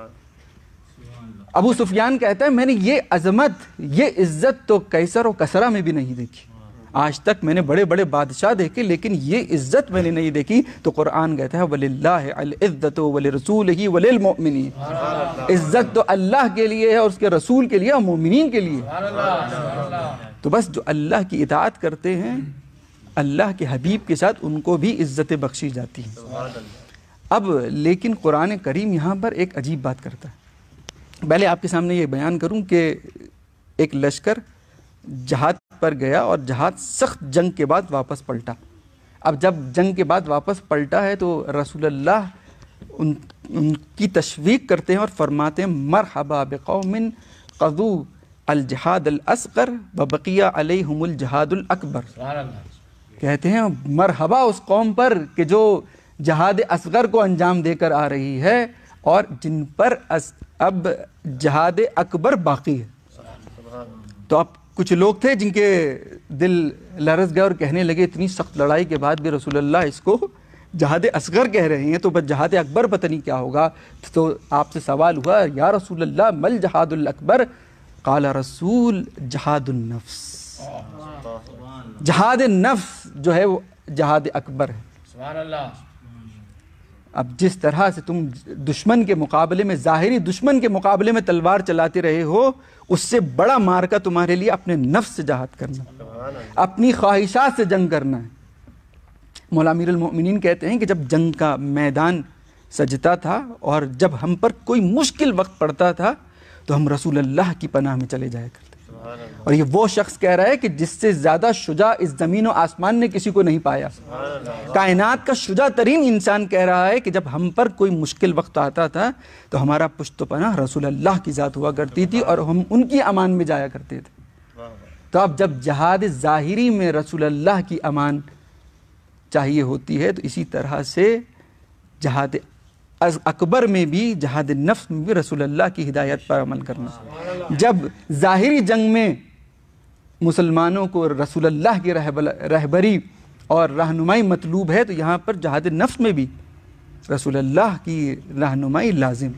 ابو سفیان کہتا ہے میں نے یہ عظمت، یہ عزت تو قیصر و کسرا میں بھی نہیں دیکھی. آج تک میں نے بڑے بڑے بادشاہ دیکھے لیکن یہ عزت میں نے نہیں دیکھی. تو قرآن کہتا ہے وَلِلَّهِ الْعِزَّةُ وَلِرَسُولِهِ وَلِلْمُؤْمِنِينَ. عزت تو اللہ کے لیے ہے اور اس کے رسول کے لیے اور مومنین کے لیے. تو بس جو اللہ کی اطاعت کرتے ہیں اللہ کے حبیب کے ساتھ ان کو بھی عزت بخشی جاتی ہے. اب لیکن قرآن کریم یہاں پر ایک عجیب بات کرتا ہے. پہلے آپ کے سامنے یہ بیان کروں کہ ایک لشکر جہاد پر گیا اور جہاد سخت جنگ کے بعد واپس پلٹا. اب جب جنگ کے بعد واپس پلٹا ہے تو رسول اللہ ان, ان کی تشویق کرتے ہیں اور فرماتے ہیں مرحبا بقوم قضوا الجہاد الاصغر وبقی علیہم الجہاد الاکبر. کہتے ہیں مرحبا اس قوم پر کہ جو جہاد اصغر کو انجام دے کر آ رہی ہے اور جن پر اب جہاد اکبر باقی ہے. تو اب کچھ لوگ تھے جن کے دل لرز گئے اور کہنے لگے اتنی سخت لڑائی کے بعد بھی رسول اللہ اس کو جہاد اصغر کہہ رہے ہیں تو بس جہاد اکبر پتہ نہیں کیا ہوگا. تو آپ سے سوال ہوا یا رسول اللہ مل جہاد الاکبر؟ قال رسول جہاد النفس. جہاد نفس جو ہے وہ جہاد اکبر ہے. سبحان اللہ. اب جس طرح سے تم دشمن کے مقابلے میں، ظاہری دشمن کے مقابلے میں تلوار چلاتے رہے ہو، اس سے بڑا مارکا تمہارے لیے اپنے نفس سے جہاد کرنا، اپنی خواہشات سے جنگ کرنا ہے. مولا امیر المؤمنین کہتے ہیں کہ جب جنگ کا میدان سجتا تھا اور جب ہم پر کوئی مشکل وقت پڑتا تھا تو ہم رسول اللہ کی پناہ میں چلے جایا کرتے. اور یہ وہ شخص کہہ رہا ہے کہ جس سے زیادہ شجاع اس زمین و آسمان نے کسی کو نہیں پایا. کائنات کا شجاع ترین انسان کہہ رہا ہے کہ جب ہم پر کوئی مشکل وقت آتا تھا تو ہمارا پشت و پناہ رسول اللہ کی ذات ہوا کرتی تھی اور ہم ان کی امان میں جایا کرتے تھے. تو اب جب جہاد ظاہری میں رسول اللہ کی امان چاہیے ہوتی ہے تو اسی طرح سے جہاد اکبر میں بھی، جہاد نفس میں بھی رسول اللہ کی ہدایت پر عمل کرنا. جب ظاہری جنگ میں مسلمانوں کو رسول اللہ کی رہبری اور رہنمائی مطلوب ہے تو یہاں پر جہاد نفس میں بھی رسول اللہ کی رہنمائی لازم.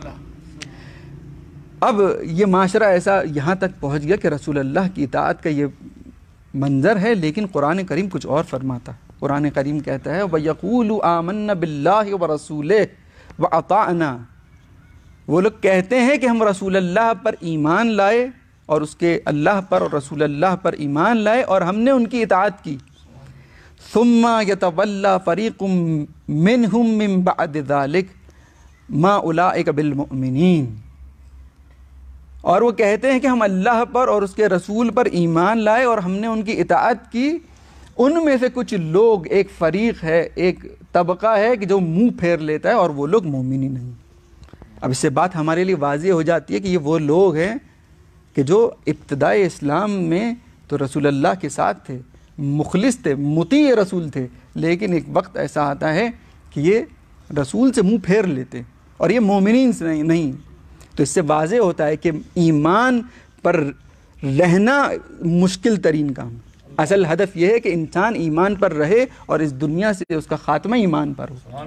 اب یہ معاشرہ ایسا یہاں تک پہنچ گیا کہ رسول اللہ کی اطاعت کا یہ منظر ہے، لیکن قرآن کریم کچھ اور فرماتا ہے. قرآن کریم کہتا ہے وَيَقُولُ آمَنَّ بِاللَّهِ وَرَسُولِهِ وَأَطَعْنَا. وہ لوگ کہتے ہیں کہ ہم رسول اللہ پر ایمان لائے اور اس کے اللہ پر اور رسول اللہ پر ایمان لائے اور ہم نے ان کی اطاعت کی. ثم يتولى فريق منهم من بعد ذلك ما اولئك بالمؤمنین. اور وہ کہتے ہیں کہ ہم اللہ پر اور اس کے رسول پر ایمان لائے اور ہم نے ان کی اطاعت کی. ان میں سے کچھ لوگ، ایک فریق ہے، ایک طبقہ ہے کہ جو منہ پھیر لیتا ہے اور وہ لوگ مومن ہی نہیں. اب اس سے بات ہمارے لیے واضح ہو جاتی ہے کہ یہ وہ لوگ ہیں کہ جو ابتدائی اسلام میں تو رسول اللہ کے ساتھ تھے، مخلص تھے، مطیع رسول تھے، لیکن ایک وقت ایسا آتا ہے کہ یہ رسول سے منہ پھیر لیتے اور یہ مومنین سے نہیں نہیں تو اس سے واضح ہوتا ہے کہ ایمان پر رہنا مشکل ترین کام. اصل ہدف یہ ہے کہ انسان ایمان پر رہے اور اس دنیا سے اس کا خاتمہ ایمان پر ہو.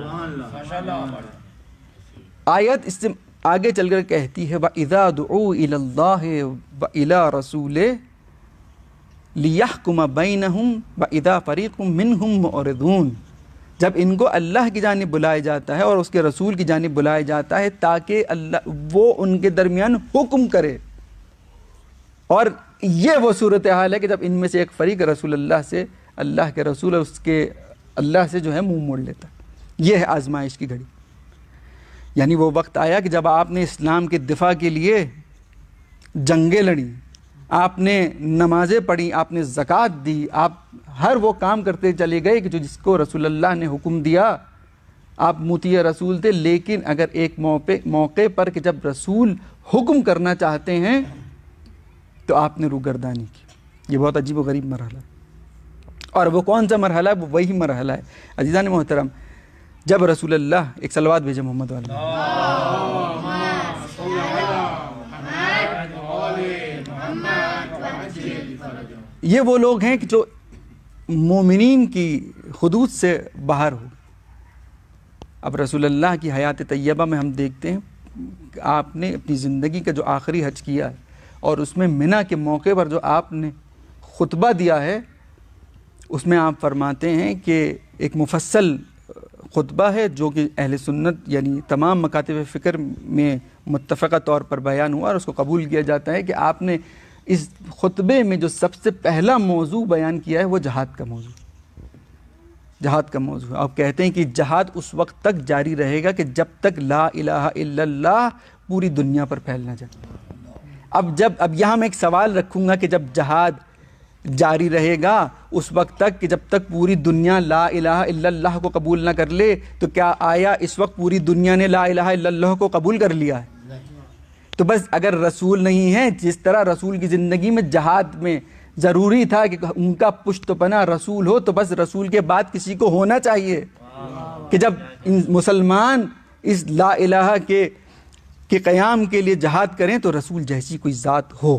آیت اس سے آگے چل کر کہتی ہے وَإِذَا دُعُوا إِلَى اللَّهِ وَإِلَى رَسُولِهِ لِيَحْكُمَ بَيْنَهُمْ وَإِذَا فَرِيقٌ مِّنْهُمْ مُعْرِضُونَ. جب ان کو اللہ کی جانب بلایا جاتا ہے اور اس کے رسول کی جانب بلایا جاتا ہے تاکہ اللہ وہ ان کے درمیان حکم کرے، اور یہ وہ صورتحال ہے کہ جب ان میں سے ایک فریق رسول اللہ سے، اللہ کے رسول اس کے اللہ سے جو ہے منہ موڑ لیتا. یہ ہے آزمائش کی گھڑی. یعنی وہ وقت آیا کہ جب آپ نے اسلام کے دفاع کے لیے جنگیں لڑیں، آپ نے نمازیں پڑھیں، آپ نے زکوٰۃ دی، آپ ہر وہ کام کرتے چلے گئے کہ جو جس کو رسول اللہ نے حکم دیا. آپ مطیع رسول تھے، لیکن اگر ایک موقع موقع پر کہ جب رسول حکم کرنا چاہتے ہیں تو آپ نے روگردانی کی. یہ بہت عجیب و غریب مرحلہ ہے. اور وہ کون سا مرحلہ ہے؟ وہ وہی مرحلہ ہے عزیزان محترم جب رسول اللہ، ایک صلوات بھیجے محمد والا، یہ وہ لوگ ہیں کہ جو مومنین کی حدود سے باہر ہو. اب رسول اللہ کی حیات طیبہ میں ہم دیکھتے ہیں کہ آپ نے اپنی زندگی کا جو آخری حج کیا ہے اور اس میں منی کے موقع پر جو آپ نے خطبہ دیا ہے، اس میں آپ فرماتے ہیں کہ ایک مفصل خطبہ ہے جو کہ اہل سنت یعنی تمام مکاتب فکر میں متفقہ طور پر بیان ہوا اور اس کو قبول کیا جاتا ہے کہ آپ نے اس خطبے میں جو سب سے پہلا موضوع بیان کیا ہے وہ جہاد کا موضوع جہاد کا موضوع ہے. آپ کہتے ہیں کہ جہاد اس وقت تک جاری رہے گا کہ جب تک لا الہ الا اللہ پوری دنیا پر پھیل نہ جائے. اب جب اب یہاں میں ایک سوال رکھوں گا کہ جب جہاد جاری رہے گا اس وقت تک کہ جب تک پوری دنیا لا الہ الا اللہ کو قبول نہ کر لے، تو کیا آیا اس وقت پوری دنیا نے لا الہ الا اللہ کو قبول کر لیا ہے؟ تو بس اگر رسول نہیں ہے، جس طرح رسول کی زندگی میں جہاد میں ضروری تھا کہ ان کا پشت پناہ رسول ہو، تو بس رسول کے بعد کسی کو ہونا چاہیے کہ جب مسلمان اس لا الہ کے کے قیام کے لیے جہاد کریں تو رسول جیسی کوئی ذات ہو.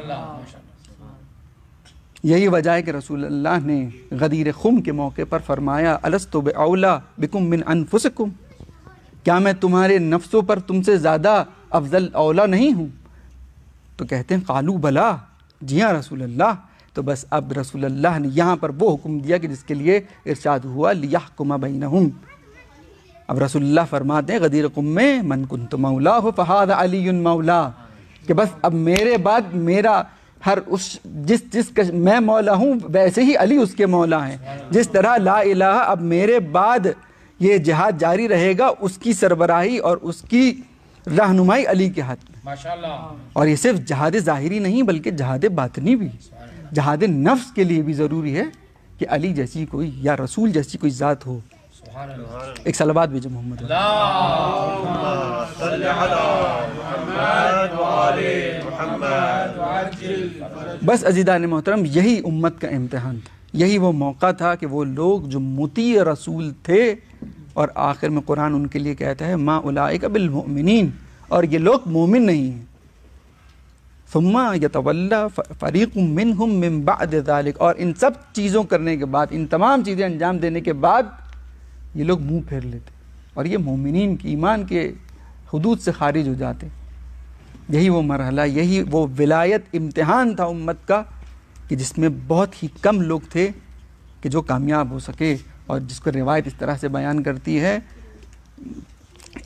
یہی وجہ ہے کہ رسول اللہ نے غدیر خم کے موقع پر فرمایا الست باولی بکم من انفسکم، کیا میں تمہارے نفسوں پر تم سے زیادہ افضل اولا نہیں ہوں؟ تو کہتے ہیں قالو بلا، جی ہاں رسول اللہ. تو بس اب رسول اللہ نے یہاں پر وہ حکم دیا کہ جس کے لیے ارشاد ہوا لیحکم بینہم. اب رسول اللہ فرماتے ہیں غدیر قم میں من کنت مولا فہذا علی مولا، کہ بس اب میرے بعد میرا ہر اس جس جس کا میں مولا ہوں ویسے ہی علی اس کے مولا ہیں. جس طرح لا الہ اب میرے بعد یہ جہاد جاری رہے گا، اس کی سربراہی اور اس کی رہنمائی علی کے ہاتھ میں. اور یہ صرف جہاد ظاہری نہیں بلکہ جہاد باطنی بھی، جہاد نفس کے لیے بھی ضروری ہے کہ علی جیسی کوئی یا رسول جیسی کوئی ذات ہو. ایک صلوات بھیجو محمد. بس عزیزان محترم یہی امت کا امتحان تھا، یہی وہ موقع تھا کہ وہ لوگ جو مطیع رسول تھے، اور آخر میں قرآن ان کے لیے کہتا ہے ما اولئک بالمؤمنین، اور یہ لوگ مومن نہیں ہیں. ثم یتولی فریق منہم من بعد ذلک، اور ان سب چیزوں کرنے کے بعد، ان تمام چیزیں انجام دینے کے بعد یہ لوگ منہ پھیر لیتے اور یہ مومنین کی ایمان کے حدود سے خارج ہو جاتے. یہی وہ مرحلہ، یہی وہ ولایت امتحان تھا امت کا کہ جس میں بہت ہی کم لوگ تھے کہ جو کامیاب ہو سکے، اور جس کو روایت اس طرح سے بیان کرتی ہے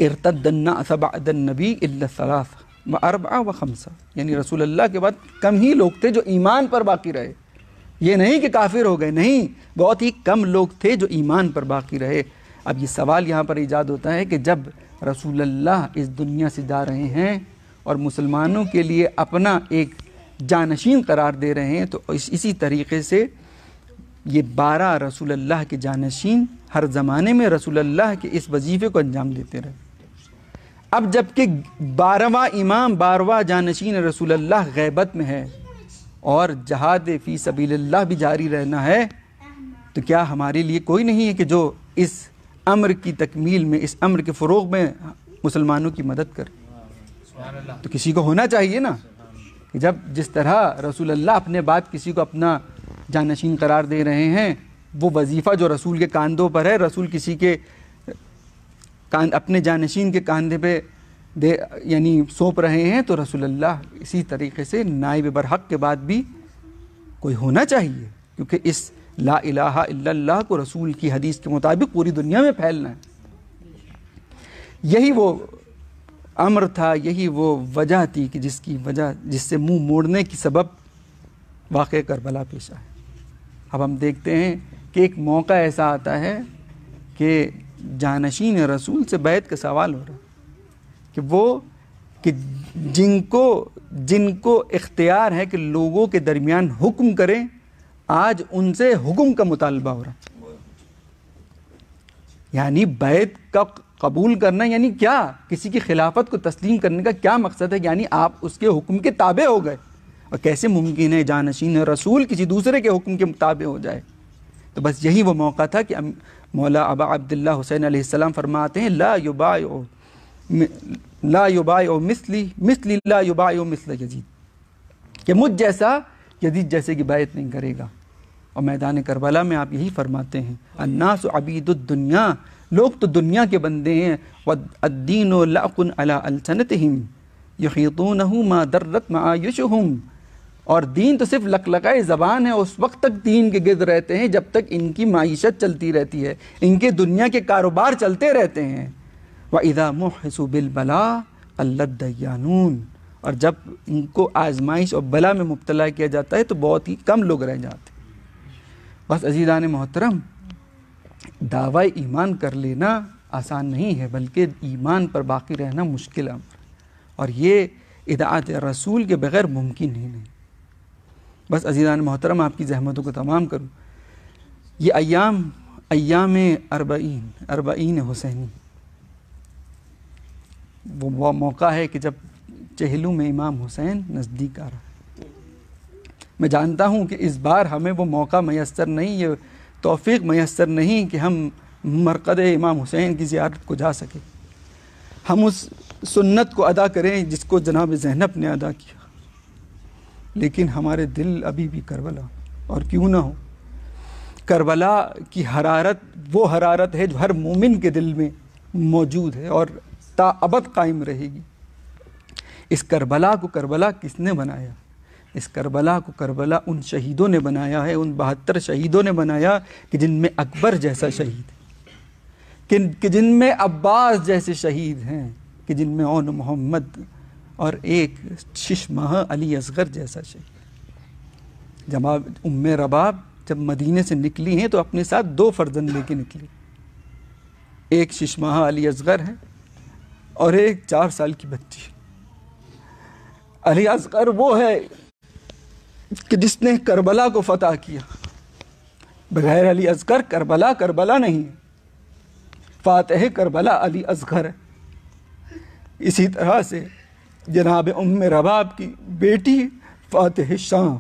ارتد الناس بعد النبی الا ثلاث و اربع و خمسہ، یعنی رسول اللہ کے بعد کم ہی لوگ تھے جو ایمان پر باقی رہے. یہ نہیں کہ کافر ہو گئے، نہیں، بہت ہی کم لوگ تھے جو ایمان پر باقی رہے. اب یہ سوال یہاں پر ایجاد ہوتا ہے کہ جب رسول اللہ اس دنیا سے جا رہے ہیں اور مسلمانوں کے لیے اپنا ایک جانشین قرار دے رہے ہیں، تو اس اسی طریقے سے یہ بارہ رسول اللہ کے جانشین ہر زمانے میں رسول اللہ کے اس وظیفے کو انجام دیتے رہے. اب جب کہ بارہواں امام، بارہواں جانشین رسول اللہ غیبت میں ہے اور جہاد فی سبیل اللہ بھی جاری رہنا ہے، تو کیا ہمارے لیے کوئی نہیں ہے کہ جو اس امر کی تکمیل میں، اس امر کے فروغ میں مسلمانوں کی مدد کرے؟ تو کسی کو ہونا چاہیے نا، کہ جب جس طرح رسول اللہ اپنے بعد کسی کو اپنا جانشین قرار دے رہے ہیں، وہ وظیفہ جو رسول کے کاندھوں پر ہے، رسول کسی کے اپنے جانشین کے کاندھے پہ دے یعنی سونپ رہے ہیں، تو رسول اللہ اسی طریقے سے نائب برحق کے بعد بھی کوئی ہونا چاہیے، کیونکہ اس لا الہ الا اللہ کو رسول کی حدیث کے مطابق پوری دنیا میں پھیلنا ہے. یہی وہ امر تھا، یہی وہ وجہ تھی کہ جس کی وجہ جس سے منہ موڑنے کی سبب واقع کربلا پیش آئے. اب ہم دیکھتے ہیں کہ ایک موقع ایسا آتا ہے کہ جانشین رسول سے بیعت کا سوال ہو رہا ہے کہ وہ کہ جن کو جن کو اختیار ہے کہ لوگوں کے درمیان حکم کریں، آج ان سے حکم کا مطالبہ ہو رہا ہے. یعنی بیعت کا قبول کرنا یعنی کیا؟ کسی کی خلافت کو تسلیم کرنے کا کیا مقصد ہے؟ یعنی آپ اس کے حکم کے تابع ہو گئے. اور کیسے ممکن ہے جانشین رسول کسی دوسرے کے حکم کے تابع ہو جائے؟ تو بس یہی وہ موقع تھا کہ مولا ابا عبداللہ حسین علیہ السلام فرماتے ہیں لا یبایع لا یبایع مثلی مثلی لا یبایع مثل یزید، کہ مجھ جیسا یزید جیسے کی بیعت نہیں کرے گا. اور میدان کربلا میں آپ یہی فرماتے ہیں الناس عبید الدنیا، لوگ تو دنیا کے بندے ہیں. والدین لاق علی السنتہم یحیطونہ ما درت معایشہم، اور دین تو صرف لقلقۂ زبان ہے، اس وقت تک دین کے گرد رہتے ہیں جب تک ان کی معیشت چلتی رہتی ہے، ان کے دنیا کے کاروبار چلتے رہتے ہیں. وَإِذَا مُحِّسُوا بِالْبَلَاءِ قَلَّ الدَّيَّانُونَ، اور جب ان کو آزمائش اور بلا میں مبتلا کیا جاتا ہے تو بہت ہی کم لوگ رہ جاتے ہیں. بس عزیزان محترم، دعوی ایمان کر لینا آسان نہیں ہے، بلکہ ایمان پر باقی رہنا مشکل امر، اور یہ اطاعت رسول کے بغیر ممکن ہی نہیں. بس عزیزان محترم، آپ کی زحمتوں کو تمام کروں. یہ ایام ایام اربعین اربعین حسینی، وہ موقع ہے کہ جب چہلوں میں امام حسین نزدیک آ رہا ہے. میں جانتا ہوں کہ اس بار ہمیں وہ موقع میسر نہیں، یہ توفیق میسر نہیں کہ ہم مرقد امام حسین کی زیارت کو جا سکیں، ہم اس سنت کو ادا کریں جس کو جناب زینب نے ادا کیا. لیکن ہمارے دل ابھی بھی کربلا، اور کیوں نہ ہو. کربلا کی حرارت وہ حرارت ہے جو ہر مومن کے دل میں موجود ہے اور تا ابد قائم رہے گی. اس کربلا کو کربلا کس نے بنایا؟ اس کربلا کو کربلا ان شہیدوں نے بنایا ہے، ان بہتر شہیدوں نے بنایا کہ جن میں اکبر جیسا شہید ہے، کہ جن میں عباس جیسے شہید ہیں، کہ جن میں اون محمد اور ایک شش ماہ علی اصغر جیسا شہید. جب ام رباب جب مدینے سے نکلی ہیں تو اپنے ساتھ دو فرزند لے کے نکلی، ایک شش ماہ علی اصغر ہے اور ایک چار سال کی بچی. علی اصغر وہ ہے کہ جس نے کربلا کو فتح کیا، بغیر علی اصغر کربلا کربلا نہیں. فاتح کربلا علی اصغر ہے. اسی طرح سے جناب ام رباب کی بیٹی فاتح شام،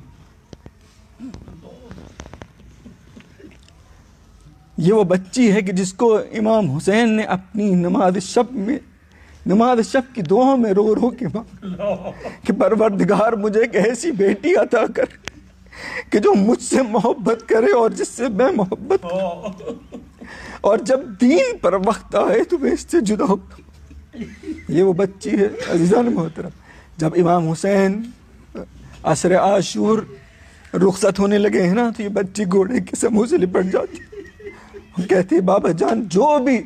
یہ وہ بچی ہے کہ جس کو امام حسین نے اپنی نماز شب میں نماز شب کی دعاؤں میں رو رو کے مانگا کہ پروردگار مجھے ایک ایسی بیٹی عطا کر کہ جو مجھ سے محبت کرے اور جس سے میں محبت کروں، اور جب دین پر وقت آئے تو میں اس سے جدا ہوں. یہ وہ بچی ہے. عزیزان محترم، جب امام حسین عصر عاشور رخصت ہونے لگے ہیں نا تو یہ بچی گھوڑے کے سموں سے لپٹ جاتی، کہتی ہے بابا جان جو بھی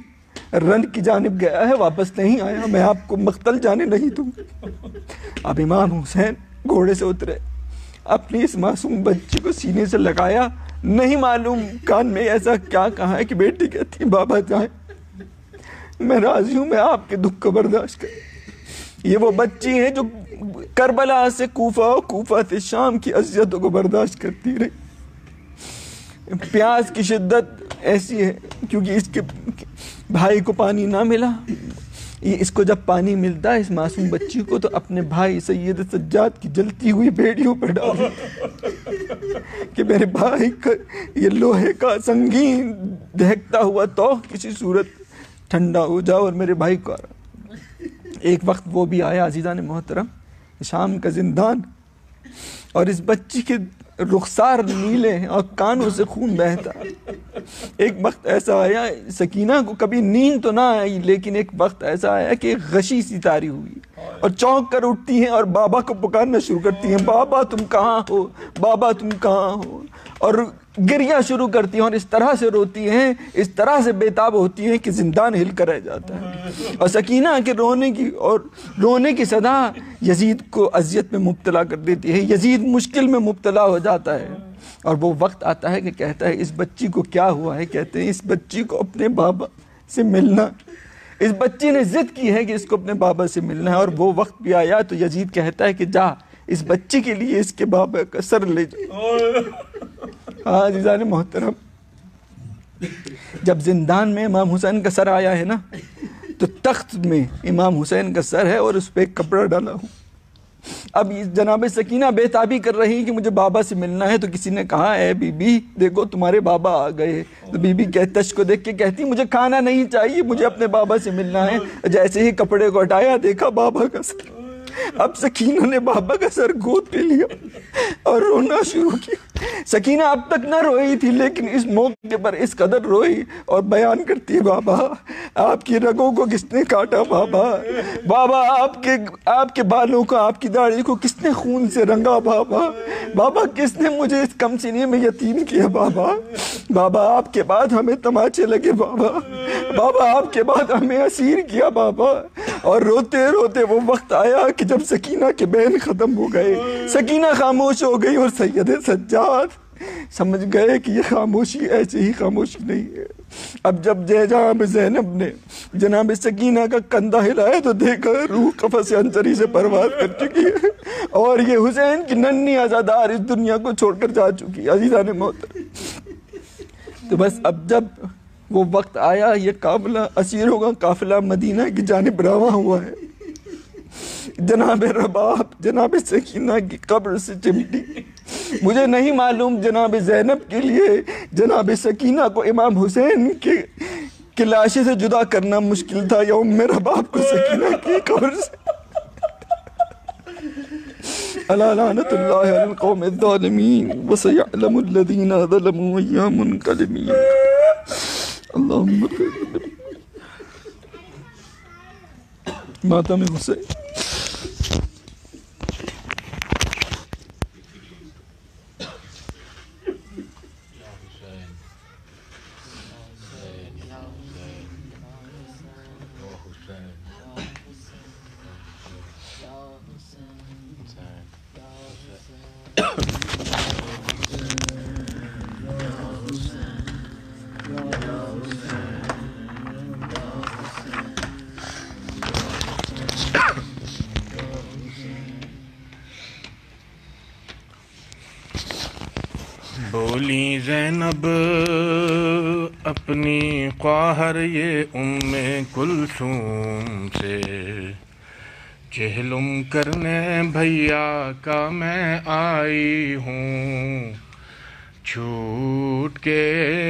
رن کی جانب گیا ہے، واپس نہیں آیا، میں آپ کو مقتل جانے نہیں دوں گا۔ اب امام حسین گھوڑے سے اترے، اپنی اس معصوم بچی کو سینے سے لگایا، نہیں معلوم کان میں ایسا کیا کہا ہے کہ بیٹی کہتی بابا جائیں، میں راضی ہوں، میں آپ کے دکھ کو برداشت کروں۔ یہ وہ بچی ہے جو کربلا سے کوفہ، کوفہ سے شام کی اذیتوں کو برداشت کرتی رہی۔ پیاس کی شدت ایسی ہے کیونکہ اس کے بھائی کو پانی نہ ملا، یہ اس کو جب پانی ملتا ہے اس معصوم بچی کو تو اپنے بھائی سید سجاد کی جلتی ہوئی بیڑیوں پر ڈال کہ میرے بھائی کا یہ لوہے کا سنگین دہکتا ہوا توق کسی صورت ٹھنڈا ہو جاؤ اور میرے بھائی کو آرام۔ ایک وقت وہ بھی آیا عزیزان محترم، شام کا زندان، اور اس بچی کے رخسار نیلے ہیں اور کانوں سے خون بہتا۔ ایک وقت ایسا آیا، سکینہ کو کبھی نیند تو نہ آئی لیکن ایک وقت ایسا آیا کہ ایک غشی سی طاری ہوئی اور چونک کر اٹھتی ہیں اور بابا کو پکارنا شروع کرتی ہیں، بابا تم کہاں ہو، بابا تم کہاں ہو، اور گریہ شروع کرتی ہیں اور اس طرح سے روتی ہیں، اس طرح سے بے تاب ہوتی ہیں کہ زندان ہل کر رہ جاتا ہے۔ اور سکینہ کے رونے کی اور رونے کی صدا یزید کو اذیت میں مبتلا کر دیتی ہے، یزید مشکل میں مبتلا ہو جاتا ہے، اور وہ وقت آتا ہے کہ کہتا ہے اس بچی کو کیا ہوا ہے، کہتے ہیں اس بچی کو اپنے بابا سے ملنا، اس بچی نے ضد کی ہے کہ اس کو اپنے بابا سے ملنا ہے، اور وہ وقت بھی آیا تو یزید کہتا ہے کہ جا اس بچی کے لیے اس کے بابا کا سر لے جاؤ۔ ہاں عزیزان محترم، جب زندان میں امام حسین کا سر آیا ہے نا تو تخت میں امام حسین کا سر ہے اور اس پہ ایک کپڑا ڈالا ہوں۔ اب جناب سکینہ بے تابی کر رہی کہ مجھے بابا سے ملنا ہے، تو کسی نے کہا اے بی بی دیکھو تمہارے بابا آ گئے، تو بی بی تش کو دیکھ کے کہتی مجھے کھانا نہیں چاہیے، مجھے اپنے بابا سے ملنا ہے۔ جیسے ہی کپڑے کو ہٹایا دیکھا بابا کا سر، اب سکینہ نے بابا کا سر گود پہ لیا اور رونا شروع کیا۔ سکینہ اب تک نہ روئی تھی لیکن اس موقع پر اس قدر روئی اور بیان کرتی ہے بابا آپ کی رگوں کو کس نے کاٹا، بابا بابا آپ کے آپ کے بالوں کو، آپ کی داڑھی کو کس نے خون سے رنگا، بابا بابا کس نے مجھے اس کم سنی میں یتیم کیا، بابا بابا آپ کے بعد ہمیں تماچے لگے، بابا بابا آپ کے بعد ہمیں اسیر کیا، بابا۔ اور روتے روتے وہ وقت آیا کہ جب سکینہ کے بین ختم ہو گئے، سکینہ خاموش ہو گئی اور سید سجاد سمجھ گئے کہ یہ خاموشی ایسے ہی خاموشی نہیں ہے۔ اب جب جناب زینب نے جناب سکینہ کا کندھا ہلایا تو دیکھا روح قفس عنصری سے پرواز کر چکی ہے اور یہ حسین کی ننھی عزادار اس دنیا کو چھوڑ کر جا چکی ہے۔ عزیزان محترم، تو بس اب جب وہ وقت آیا، یہ قافلہ اسیروں کا قافلہ مدینہ کی جانب رواں ہوا ہے، جناب رباب جناب سکینہ کی قبر سے چمٹی۔ مجھے نہیں معلوم جناب زینب کے لیے جناب سکینہ کو امام حسین کے کی لاشے سے جدا کرنا مشکل تھا یا ام رباب کو سکینہ کی قبر سے۔ الا لعنت اللہ علی القوم الظالمین وسیعلم الذین ظلموا ایہا منقلبین۔ اللہم ماتم حسین۔ بولی زینب اپنی خواہر یہ ام کلثوم سے، چہلم کرنے بھیا کا میں آئی ہوں چھوٹ کے،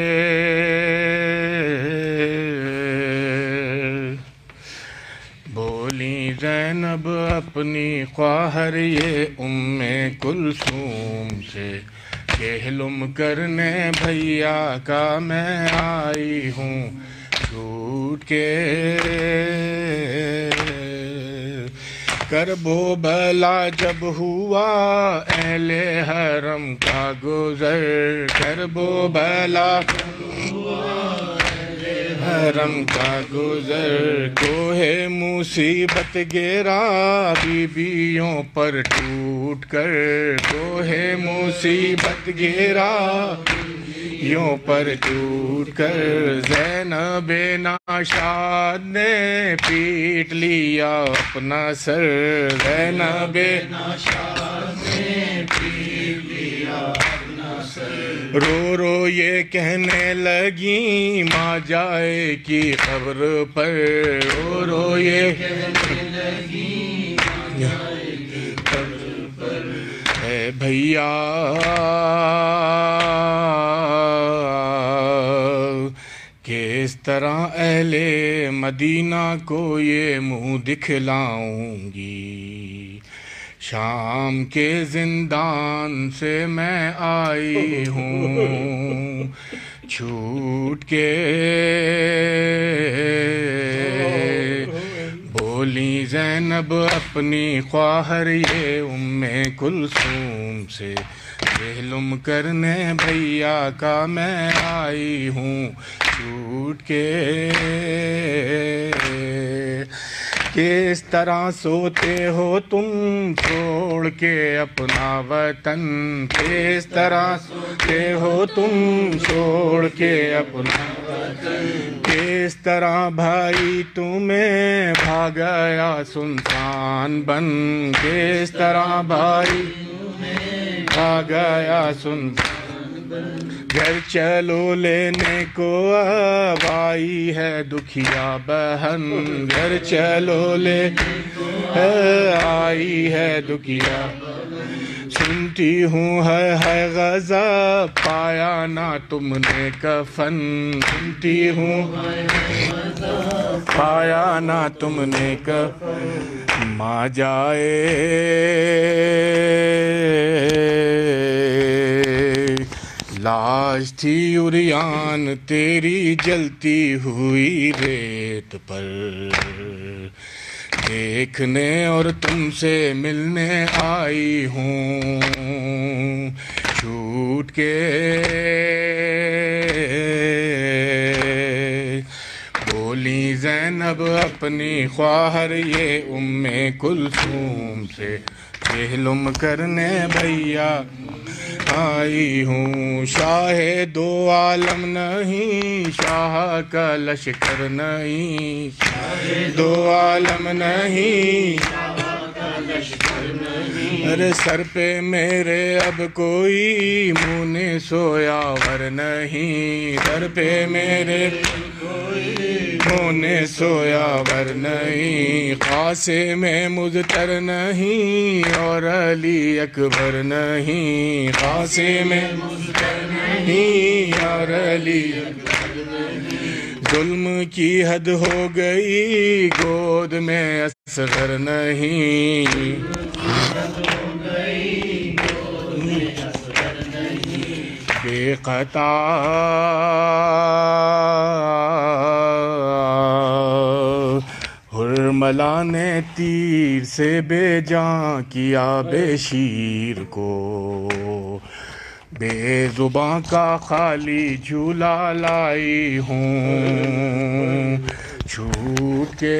بولی زینب اپنی خواہر یہ ام کلثوم سے، کہلم کرنے بھیا کا میں آئی ہوں چھوٹ کے، کرب و بلا جب ہوا اہل حرم کا گزر، کرب و بلا جب ہوا اہل حرم کا گزر، کوہ مصیبت گرا بیویوں پر ٹوٹ کر، کوہ مصیبت گرا یوں پر ٹوٹ کر، زینب ناشاد نے پیٹ لیا اپنا سر، زینب ناشاد نے پیٹ لیا اپنا سر، رو رو یہ کہنے لگی ماں جائے کی قبر پر، رو رو یہ کہنے لگی ماں جائے کی قبر پر، اے بھیا کس طرح اہل مدینہ کو یہ منہ دکھلاؤں گی، شام کے زندان سے میں آئی ہوں چھوٹ کے، بولی زینب اپنی خواہر یہ ام کلثوم سے، ظلم کرنے بھیا کا میں آئی ہوں چھوٹ کے، کس طرح سوتے ہو تم چھوڑ کے اپنا وطن، کس طرح سوتے ہو تم چھوڑ کے اپنا وطن، کس طرح بھائی تمہیں بھاگیا سنسان بن، کس طرح بھائی آ گیا سنسان بن، گھر چلو لینے کو اب آئی ہے دکھیا بہن، گھر چلو لینے کو آئی ہے دکھیا بہن، سنتی ہوں ہے ہے غضب پایا نہ تم نے کفن، سنتی ہوں پایا نہ تم نے کفن، ماں جائے لاش تھی عریان تیری جلتی ہوئی ریت پر، دیکھنے اور تم سے ملنے آئی ہوں چھوٹ کے، بولی زینب اپنی خواہر یہ ام کلثوم سے، ظلم کرنے بھیا آئی ہوں، شاہ دو عالم نہیں شاہ کا لشکر نہیں، شاہ دو عالم نہیں شاہ کا لشکر نہیں، ارے سر پہ میرے اب کوئی منہ نے سویا ور نہیں، سر پہ میرے منہ نے سویا ور نہیں، خاصے میں مضطر نہیں اور علی اکبر نہیں، خاصے میں مضطر نہیں اور علی اکبر نہیں، ظلم کی حد ہو گئی گود میں اصغر نہیں، بے قطع حرملا نے تیر سے بے جاں کیا بے شیر کو، بے زباں کا خالی جھولا لائی ہوں چھوٹ کے،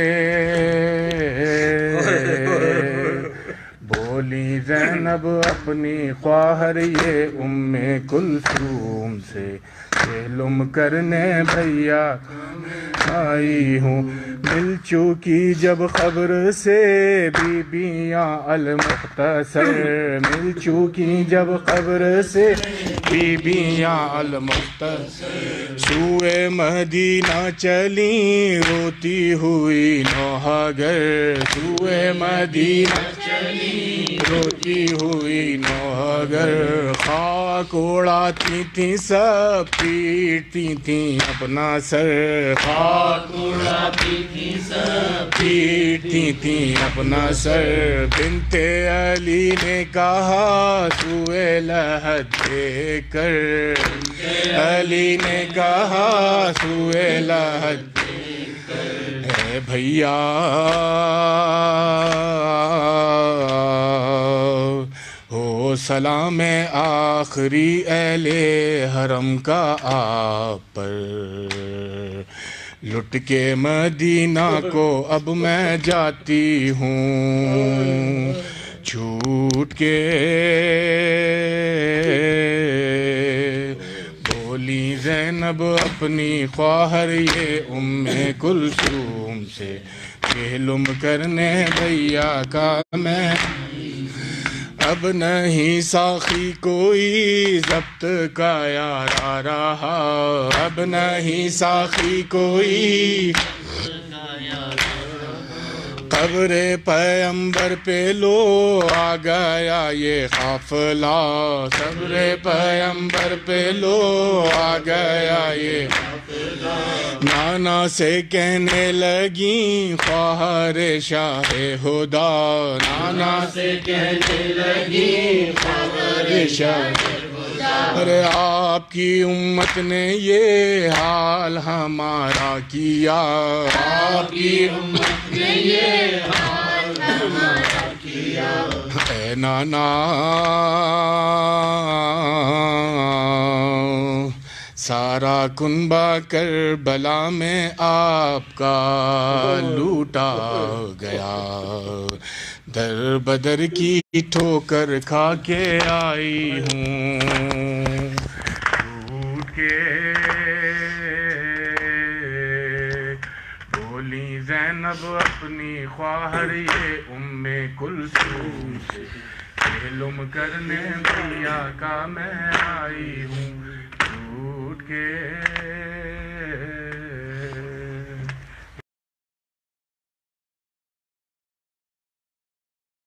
بولی زینب اپنی خواہر یہ ام کلثوم سے، ظلم کرنے بھیا آئی ہوں، مل چوکی جب خبر سے بی بیاں المختصر، مل چوکی جب خبر سے بی بیاں المختصر، سوئے مدینہ چلی روتی ہوئی نوحہ گر، سوئے مدینہ چلی روتی ہوئی نوحہ گر، خاک اڑاتی تھیں سب پیٹتی تھیں اپنا سر، خاک اڑاتی تھیں سب پیٹتی تھیں اپنا سر، بنت علی نے کہا سوئے لحد دیکھ کر، علی نے کہا سوئے لحد دیکھ کر، اے بھیا ہو سلام آخری اہل حرم کا آپ پر، لٹ کے مدینہ کو اب میں جاتی ہوں چھوٹ کے بولی زینب اپنی خواہر یہ ام کلثوم سے کہلم کرنے بھیا کا میں اب نہیں ساخی کوئی ضبط کا یار آ رہا اب نہیں ساخی کوئی قبر پیمبر پہ لو آ گیا یہ قافلہ قبر پیمبر پہ لو آ گیا یہ نانا سے کہنے لگیں خواہر شاہ خدا نانا سے کہنے لگیں خواہر شاہ ارے آپ کی امت نے یہ حال ہمارا کیا آپ کی امت نے یہ حال ہمارا کیا اے نانا سارا کنبہ کربلا میں آپ کا لوٹا گیا در بدر کی ٹھوکر کھا کے آئی ہوں ٹوٹ کے بولی زینب اپنی خواہر یہ ام کلثوم سے کہلم کرنے بھیا کا میں آئی ہوں ٹوٹ کے